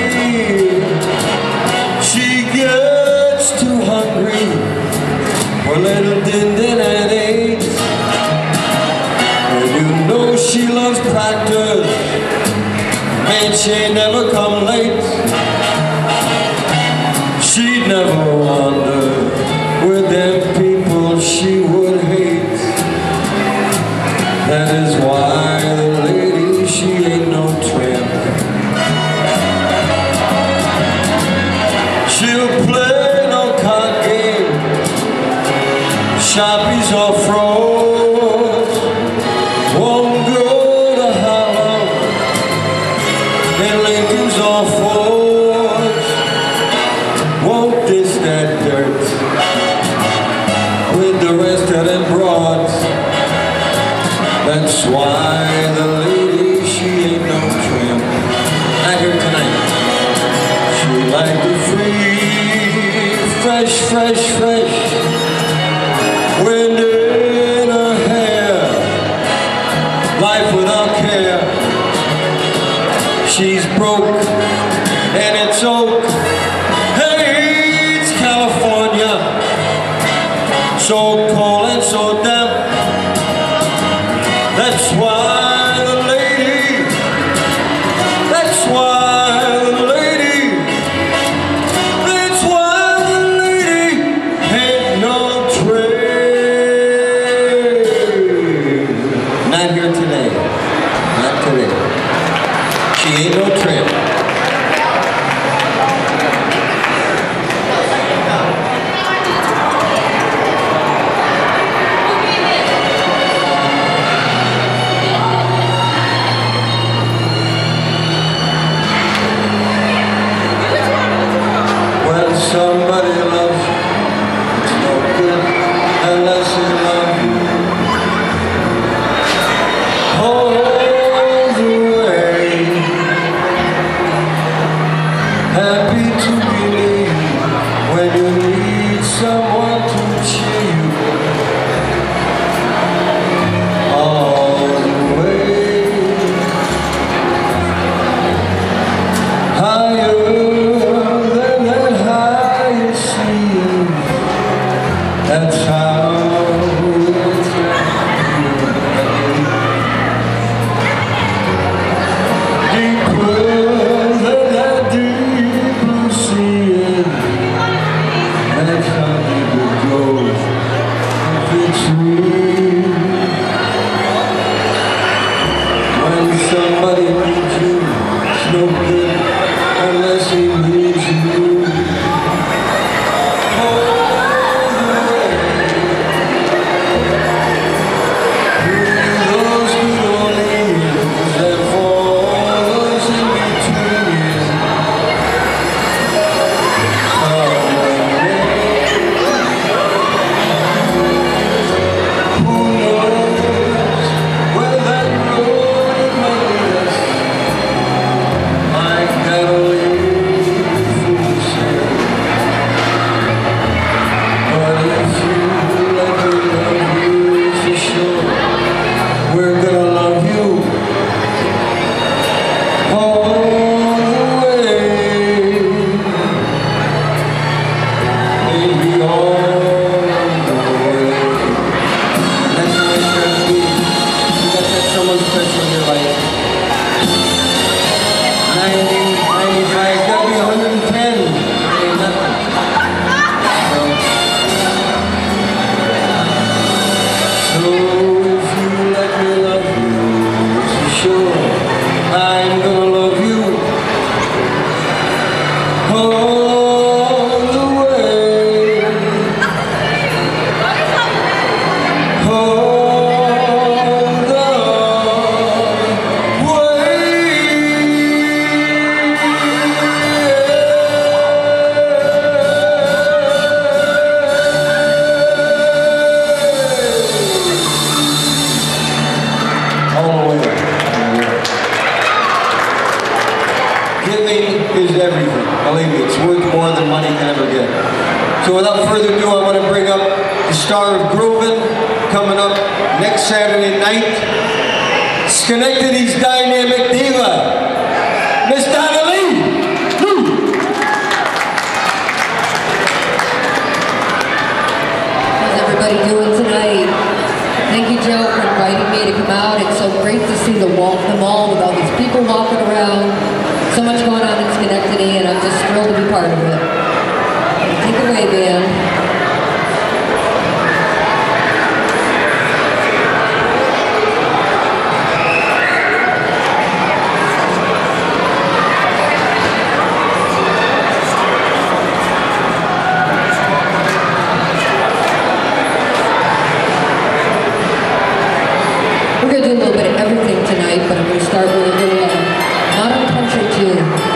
She gets too hungry for little din din and eggs, and you know she loves practice. Man, she ain't never come late. She'd never wander with them people she would hate. That is why the lady, she ain't no tramp. She'll play no card game, Sharpies or frauds. Won't go to Harlem in Lincolns or Fords. Won't dish that dirt with the rest of them broads. That's why the lady, she ain't no tramp. Not here tonight. She like the free, fresh, fresh, fresh wind in her hair, life without care. She's broke and it's oak, hates California, so cold and so damp. That's why the lady, that's why the lady, that's why the lady ain't no tramp. Not here today. Not today. She ain't no tramp. Believe me, it's worth more than money can ever get. So without further ado, I want to bring up the star of Groovin' coming up next Saturday night. Schenectady's dynamic diva, Miss Donna Lee.
How's everybody doing tonight? Thank you, Joe, for inviting me to come out. It's so great to see the, walk, the mall with all these people walking around. So much going on in Schenectady, and I'm just thrilled to be part of it. Take it away, man. We're going to do a little bit of everything tonight, but I'm going to start with a little uh, modern country tune.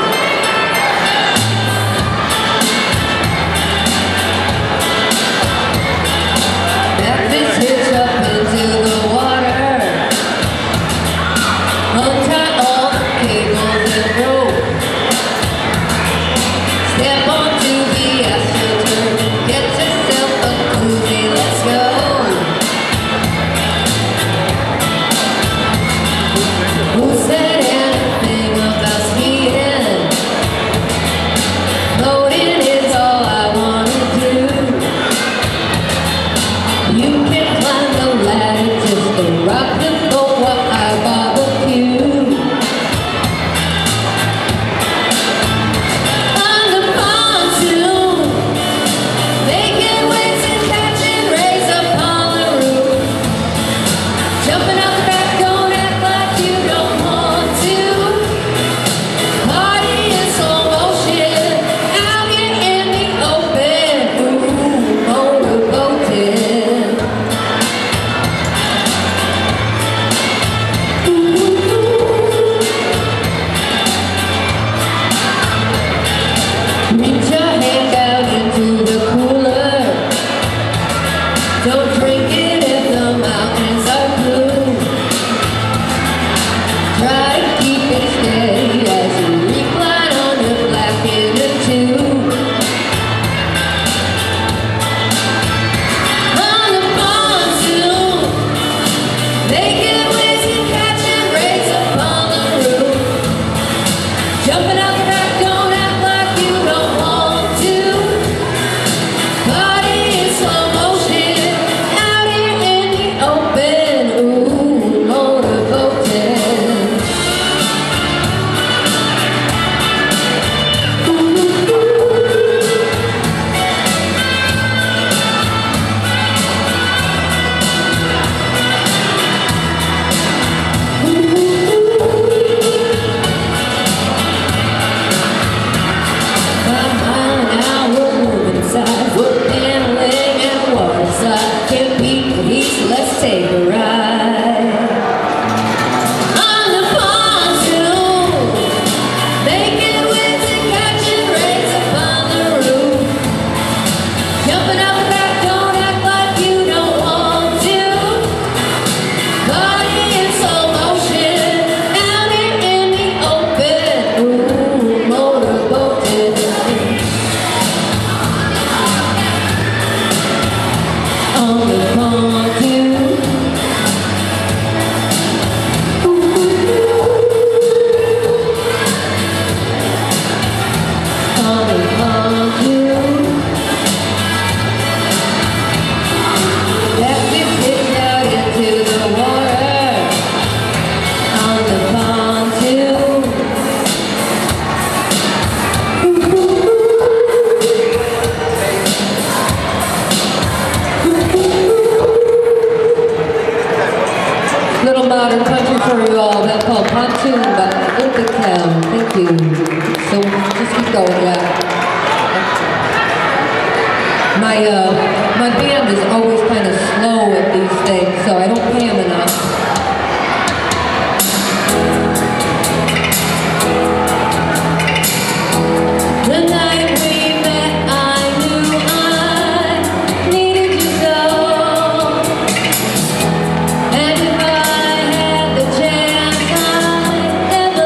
Modern country for you all. That's called Pontoon by Olympic Town. Thank you. So just keep going, yeah. My uh, my band is always kind of slow at these things, so I don't pay them enough. The night we met, I knew I needed you so. And if I had the chance, I'd never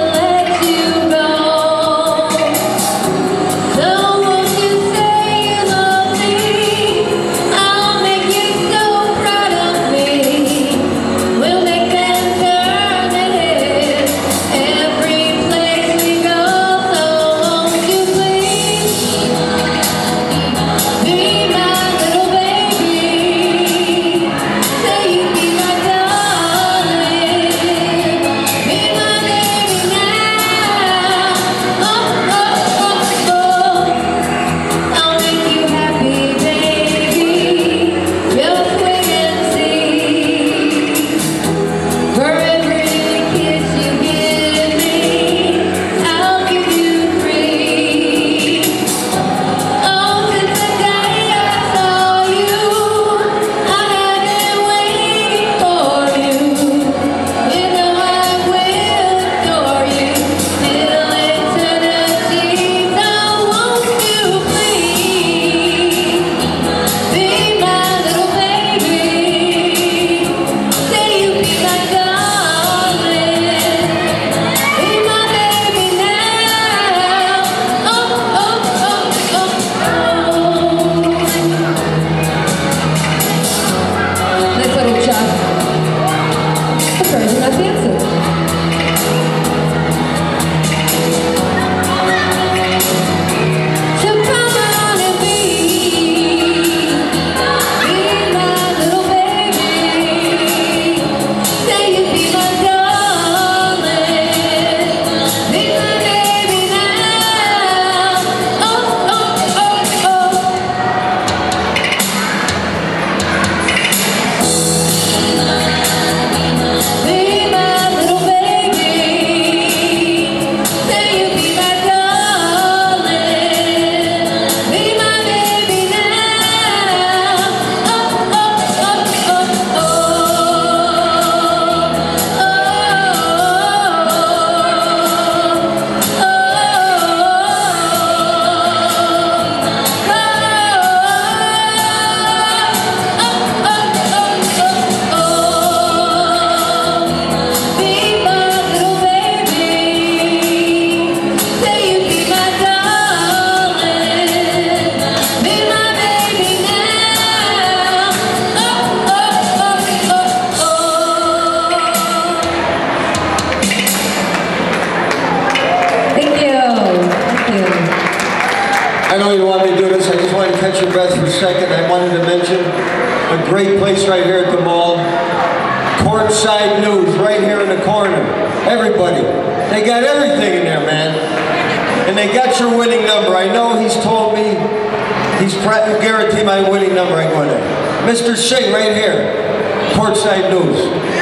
mention Beth for a second, I wanted to mention a great place right here at the mall. Courtside News, right here in the corner. Everybody, they got everything in there, man. And they got your winning number. I know he's told me, he's guaranteed my winning number. I go there. Mister Singh, right here. Courtside News.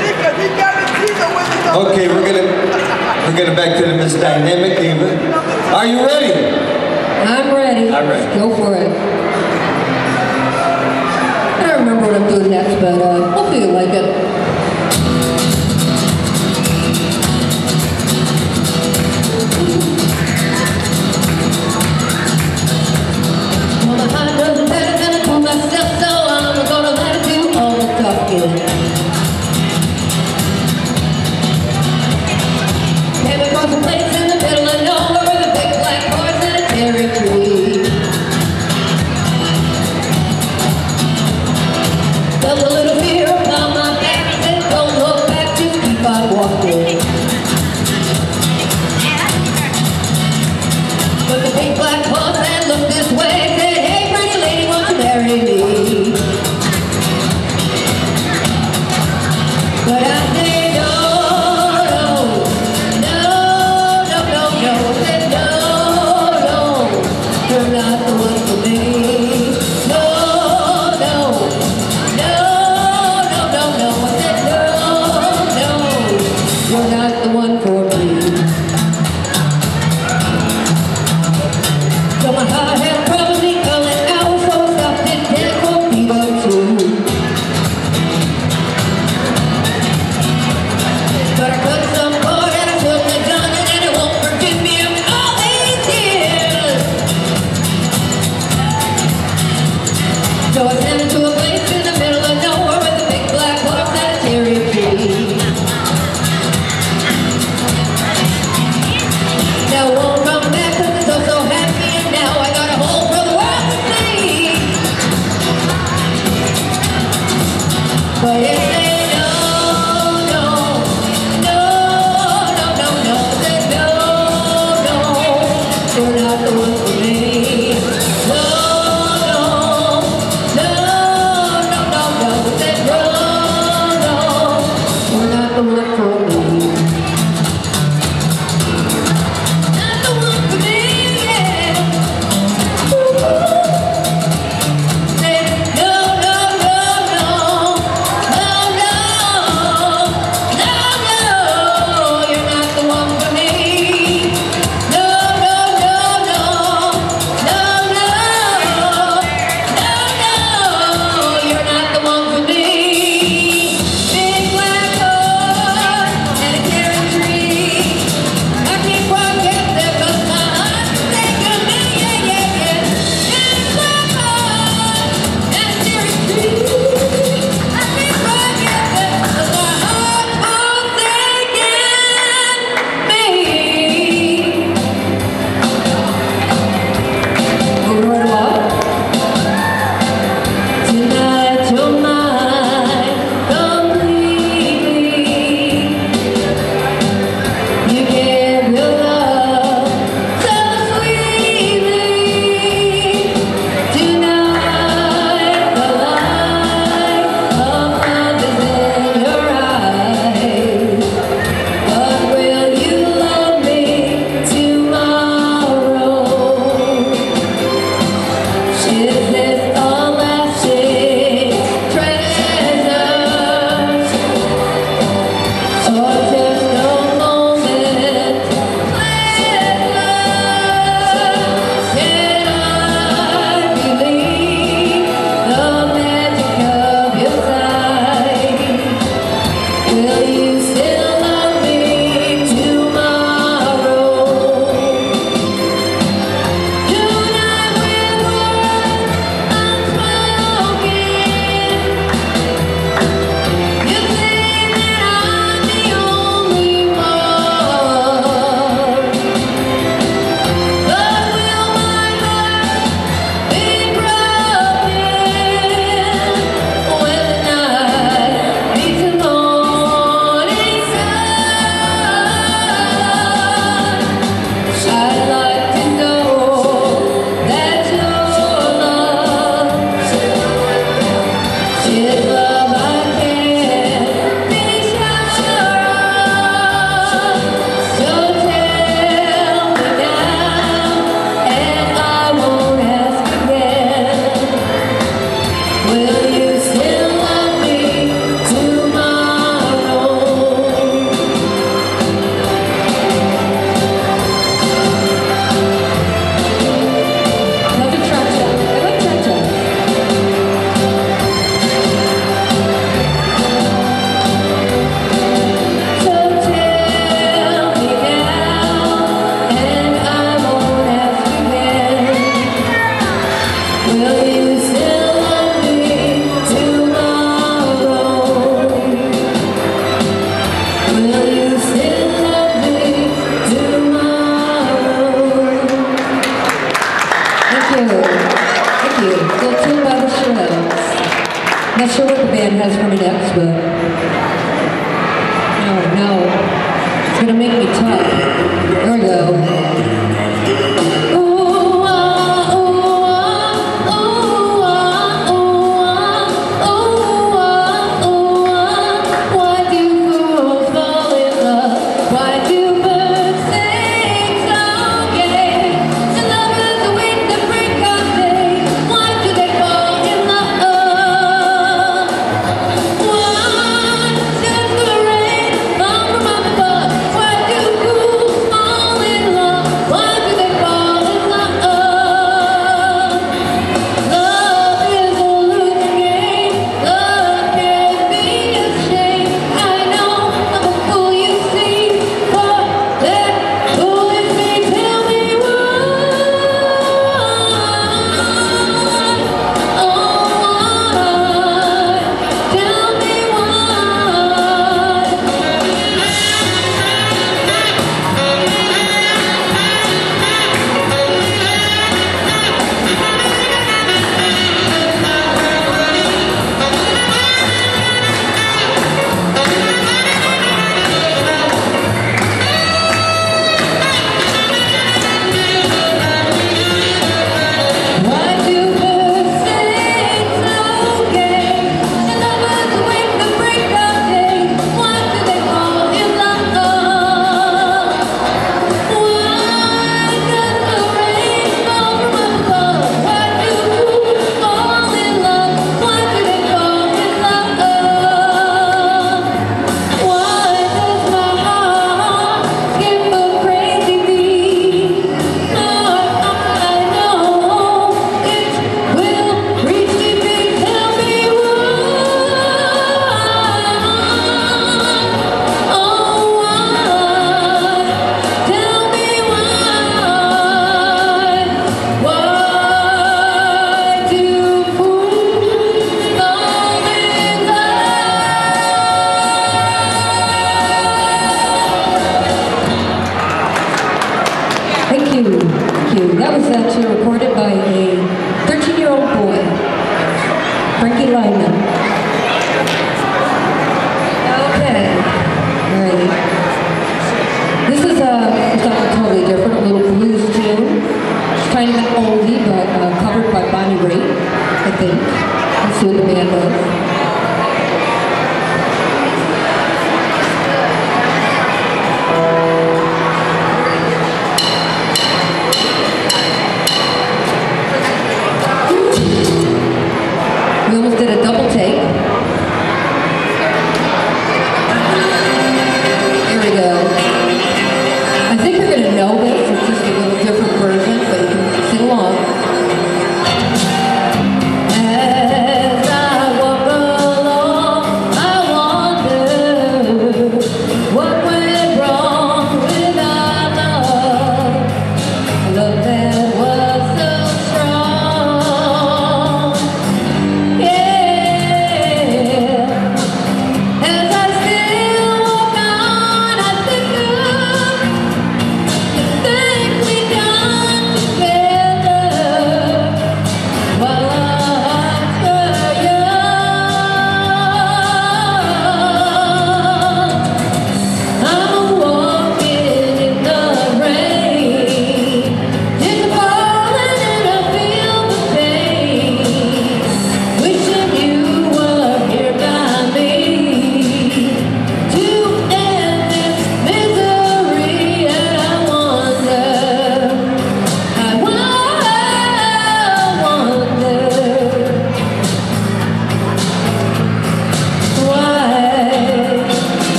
Okay, we're gonna we're gonna back to the Miss Dynamic Diva. Are you ready?
I'm ready.
I'm ready.
Go for it. I don't remember what I'm doing next, but uh, hopefully you like it. Well, my heart doesn't better than I told myself, so I'm gonna let it do all the talking. Came across a place in the middle of nowhere with a big black horse and a cherry tree. Felt a little fear upon my back.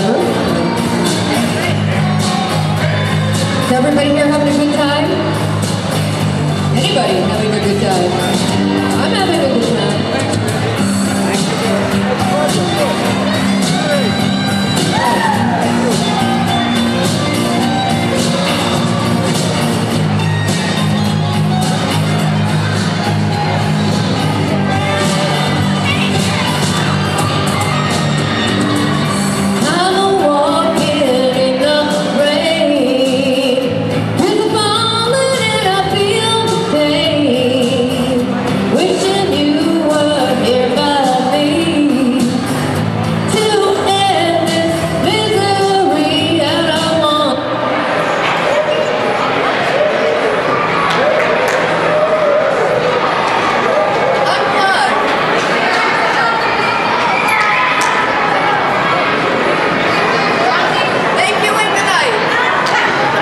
forever. Is everybody here having a good time? Anybody having a good time? I'm having a good time. I'm walking in the rain, with the falling and I feel the pain, wishing you were here by me, to end this misery, and I want I'm done. Thank you and good night.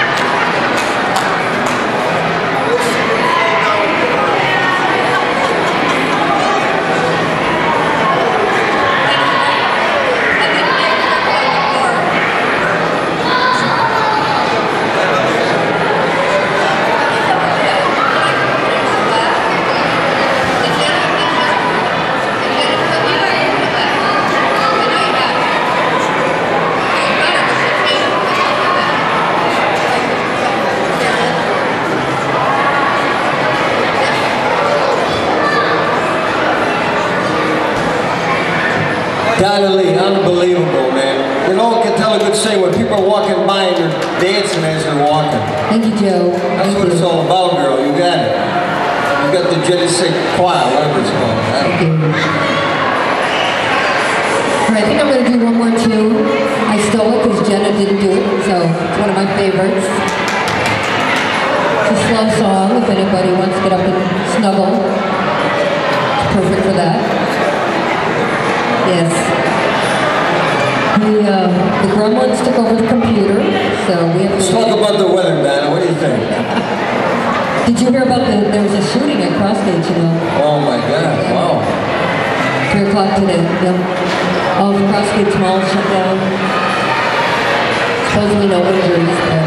Donnelly, unbelievable, man. You know, I can tell a good thing when people are walking by and they're dancing as they're walking.
Thank you, Joe.
That's
Thank
what
you.
it's all about, girl. You got it. You got the je ne sais quoi, whatever it's called.
Thank you. All right, I think I'm going to do one more tune. I stole it because Jenna didn't do it, so it's one of my favorites. It's a slow song if anybody wants to get up and snuggle. It's perfect for that. Yes. The, uh, the gremlins took over the computer, so we have
Let's
to...
talk about the weather, man. What do you think?
Did you hear about the, there was a shooting at Crossgate, you know?
Oh my God, wow.
three o'clock today, yep. All of Crossgate's malls shut down. Supposedly no injuries, but...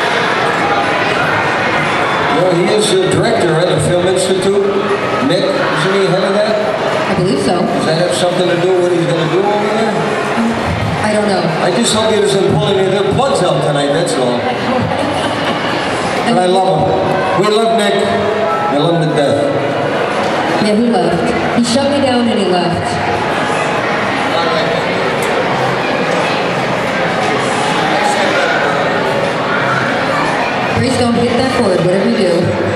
Well, he is the director at the Film Institute. Nick, isn't he head of that?
I believe so.
Does that have something to do with what he's going to do over there?
I don't know.
I just hope he doesn't pull any of their plugs out tonight, that's all. But I love him. We love Nick. I love him to death.
Yeah, he left. He shut me down and he left. Please don't hit that chord, whatever you do.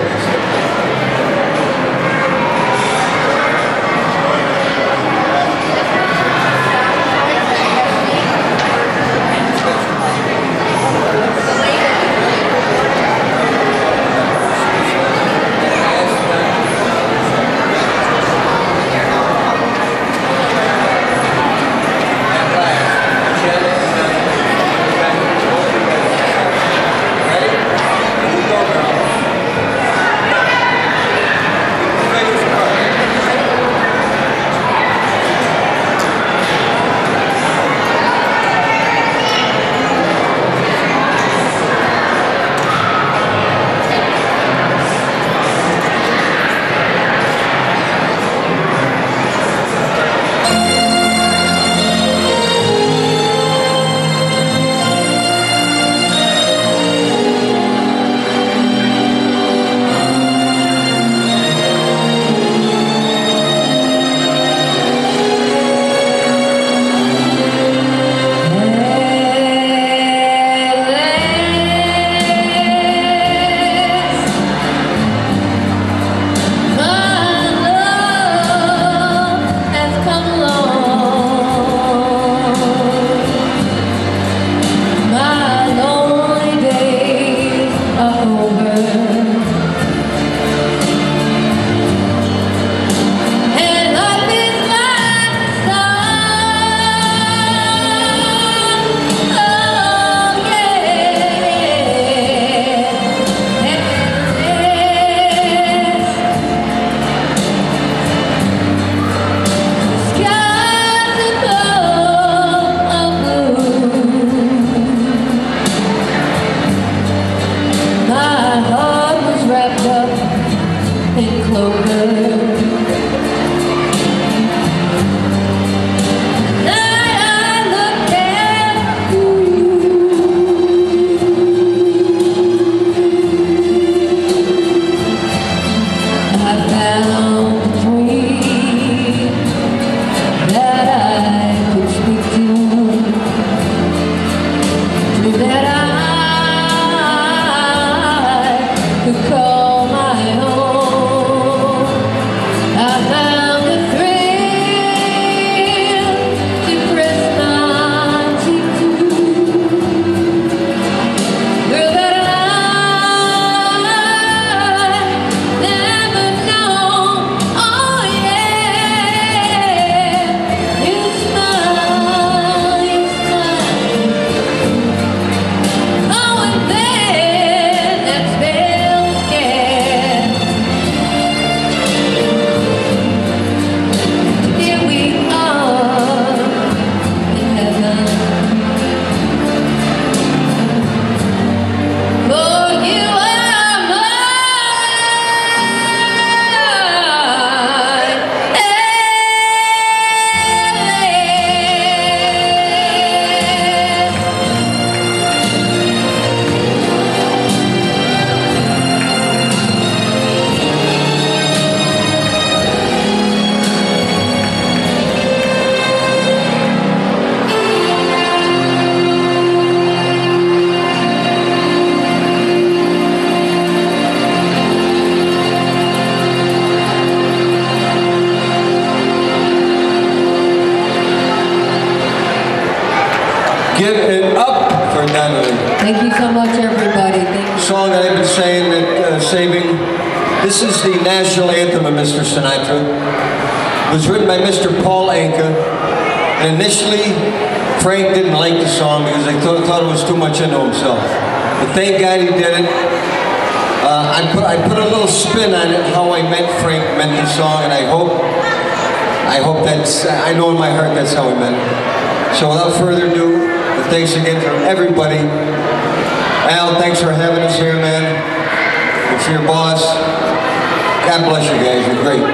Give it up for Natalie.
Thank you so much, everybody. Thank you.
Song that I've been saying that uh, saving. This is the national anthem of Mister Sinatra. It was written by Mister Paul Anka. And initially, Frank didn't like the song because he thought, thought it was too much into himself. But thank God he did it. Uh, I put I put a little spin on it, how I meant Frank meant the song, and I hope I hope that's I know in my heart that's how he meant it. So without further ado, thanks again to everybody. Al, thanks for having us here, man. And for your boss. God bless you guys, you're great.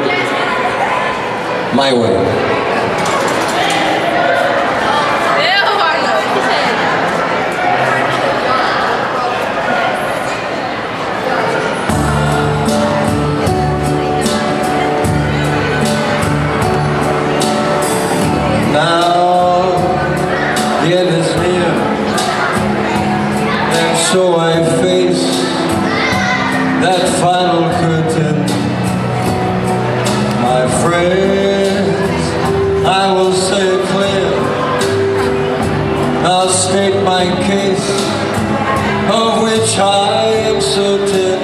My way. Now the end is near, and so I face that final curtain. My friends, I will say it clear. I'll state my case, of which I am certain.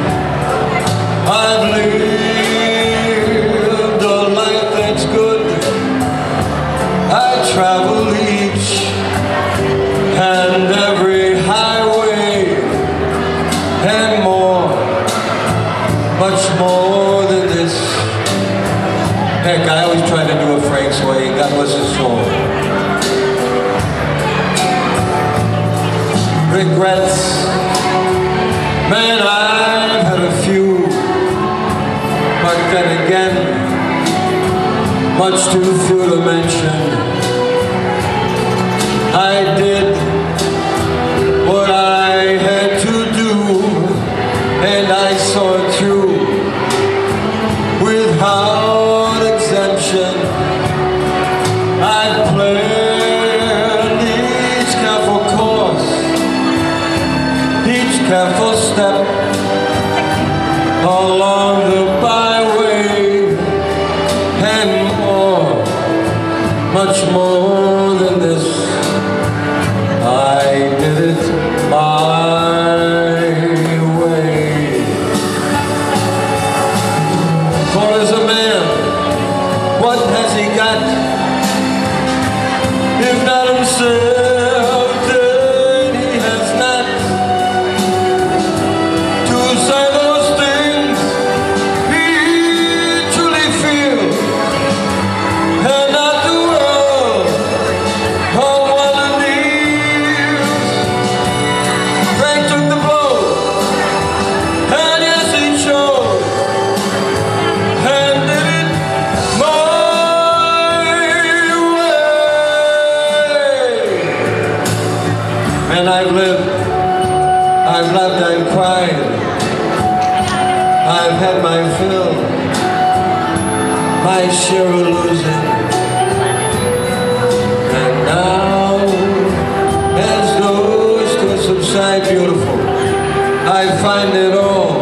I've lived a life that's good. I travel each and every highway and more, much more than this. Heck, I always try to do it Frank's way. God bless his soul. Regrets, man, I've had a few, but then again, much too few to mention. I did what I had to do, and I saw it through without exemption. I planned each careful course, each careful step along the byway, and more, much more than this. I did it my way. For as a man, what has he got? If not himself, then he has not to say those things he truly feels, and not the world of what it needs. Frank took the blow, and yes, he showed, and did it my way. And I've lived, I've loved, I've cried, I've had my fill, my share of losing. And now, as those to subside beautiful, I find it all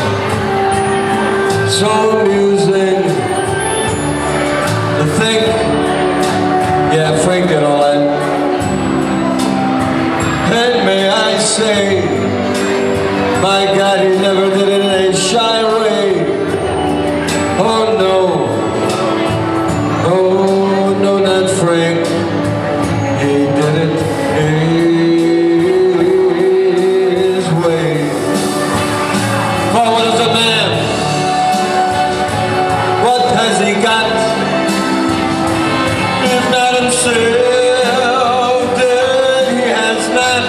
so amusing to think, yeah, Frank did all that. And may I say, my God, he never did it in a shy way. Oh no, oh no, not Frank. He did it his way. For what is a man? What has he got? If not himself, then he has not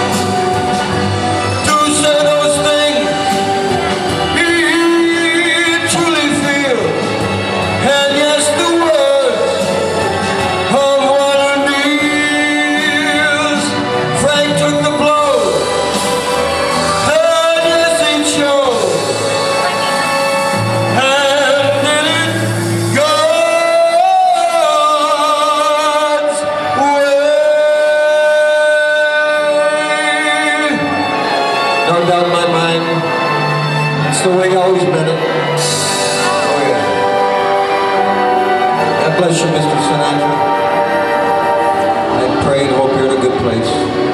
to say those things he truly feels. And yes, the words of what it needs. Frank took the blow, and yes, he showed, and did it God's place.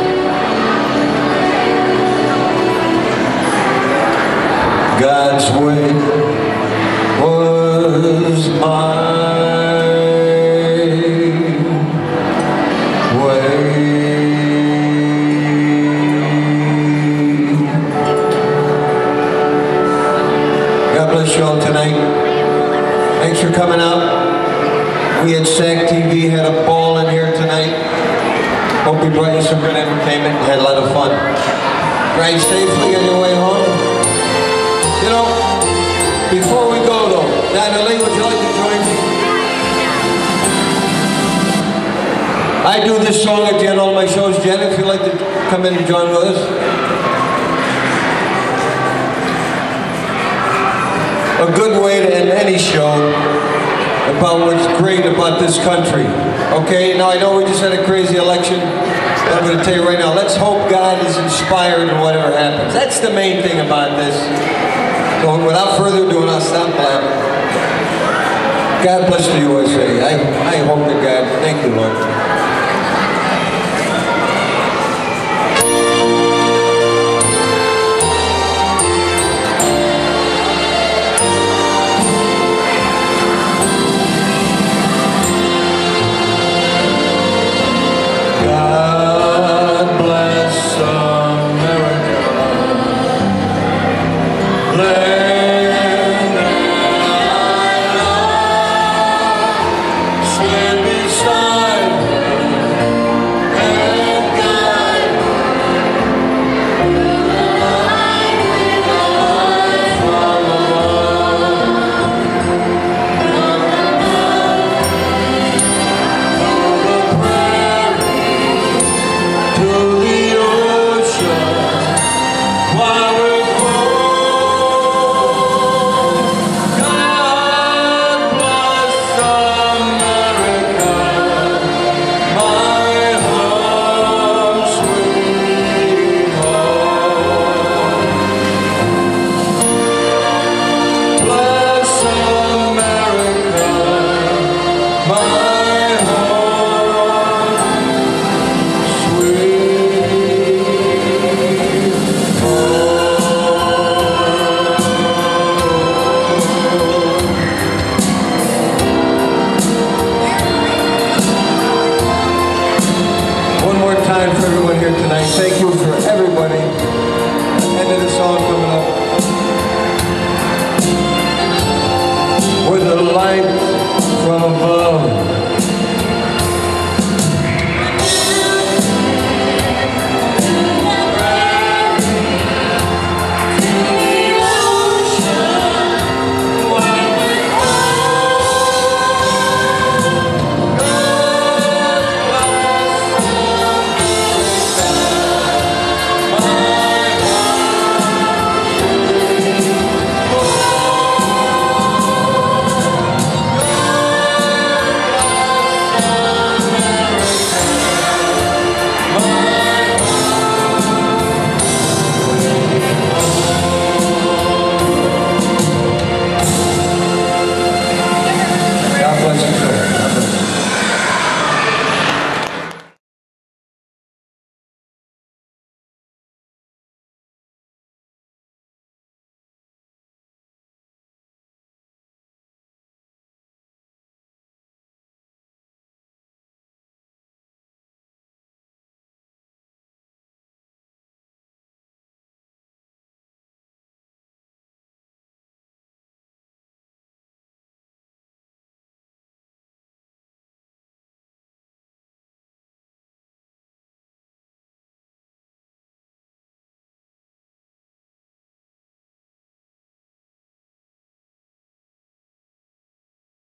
God's way was my way. God bless you all tonight. Thanks for coming out. We at S A C T V had a ball in here tonight. Hope we brought you some good entertainment and had a lot of fun. Drive safely on your way home. You know, before we go though, Natalie, would you like to join me? I do this song at the end of all my shows. Jen, if you'd like to come in and join with us. A good way to end any show about what's great about this country. Okay, now I know we just had a crazy election, but I'm going to tell you right now, let's hope God is inspired in whatever happens. That's the main thing about this. So without further ado, I'll stop blabbing. God bless the U S A. I, I hope to God. Thank you, Lord.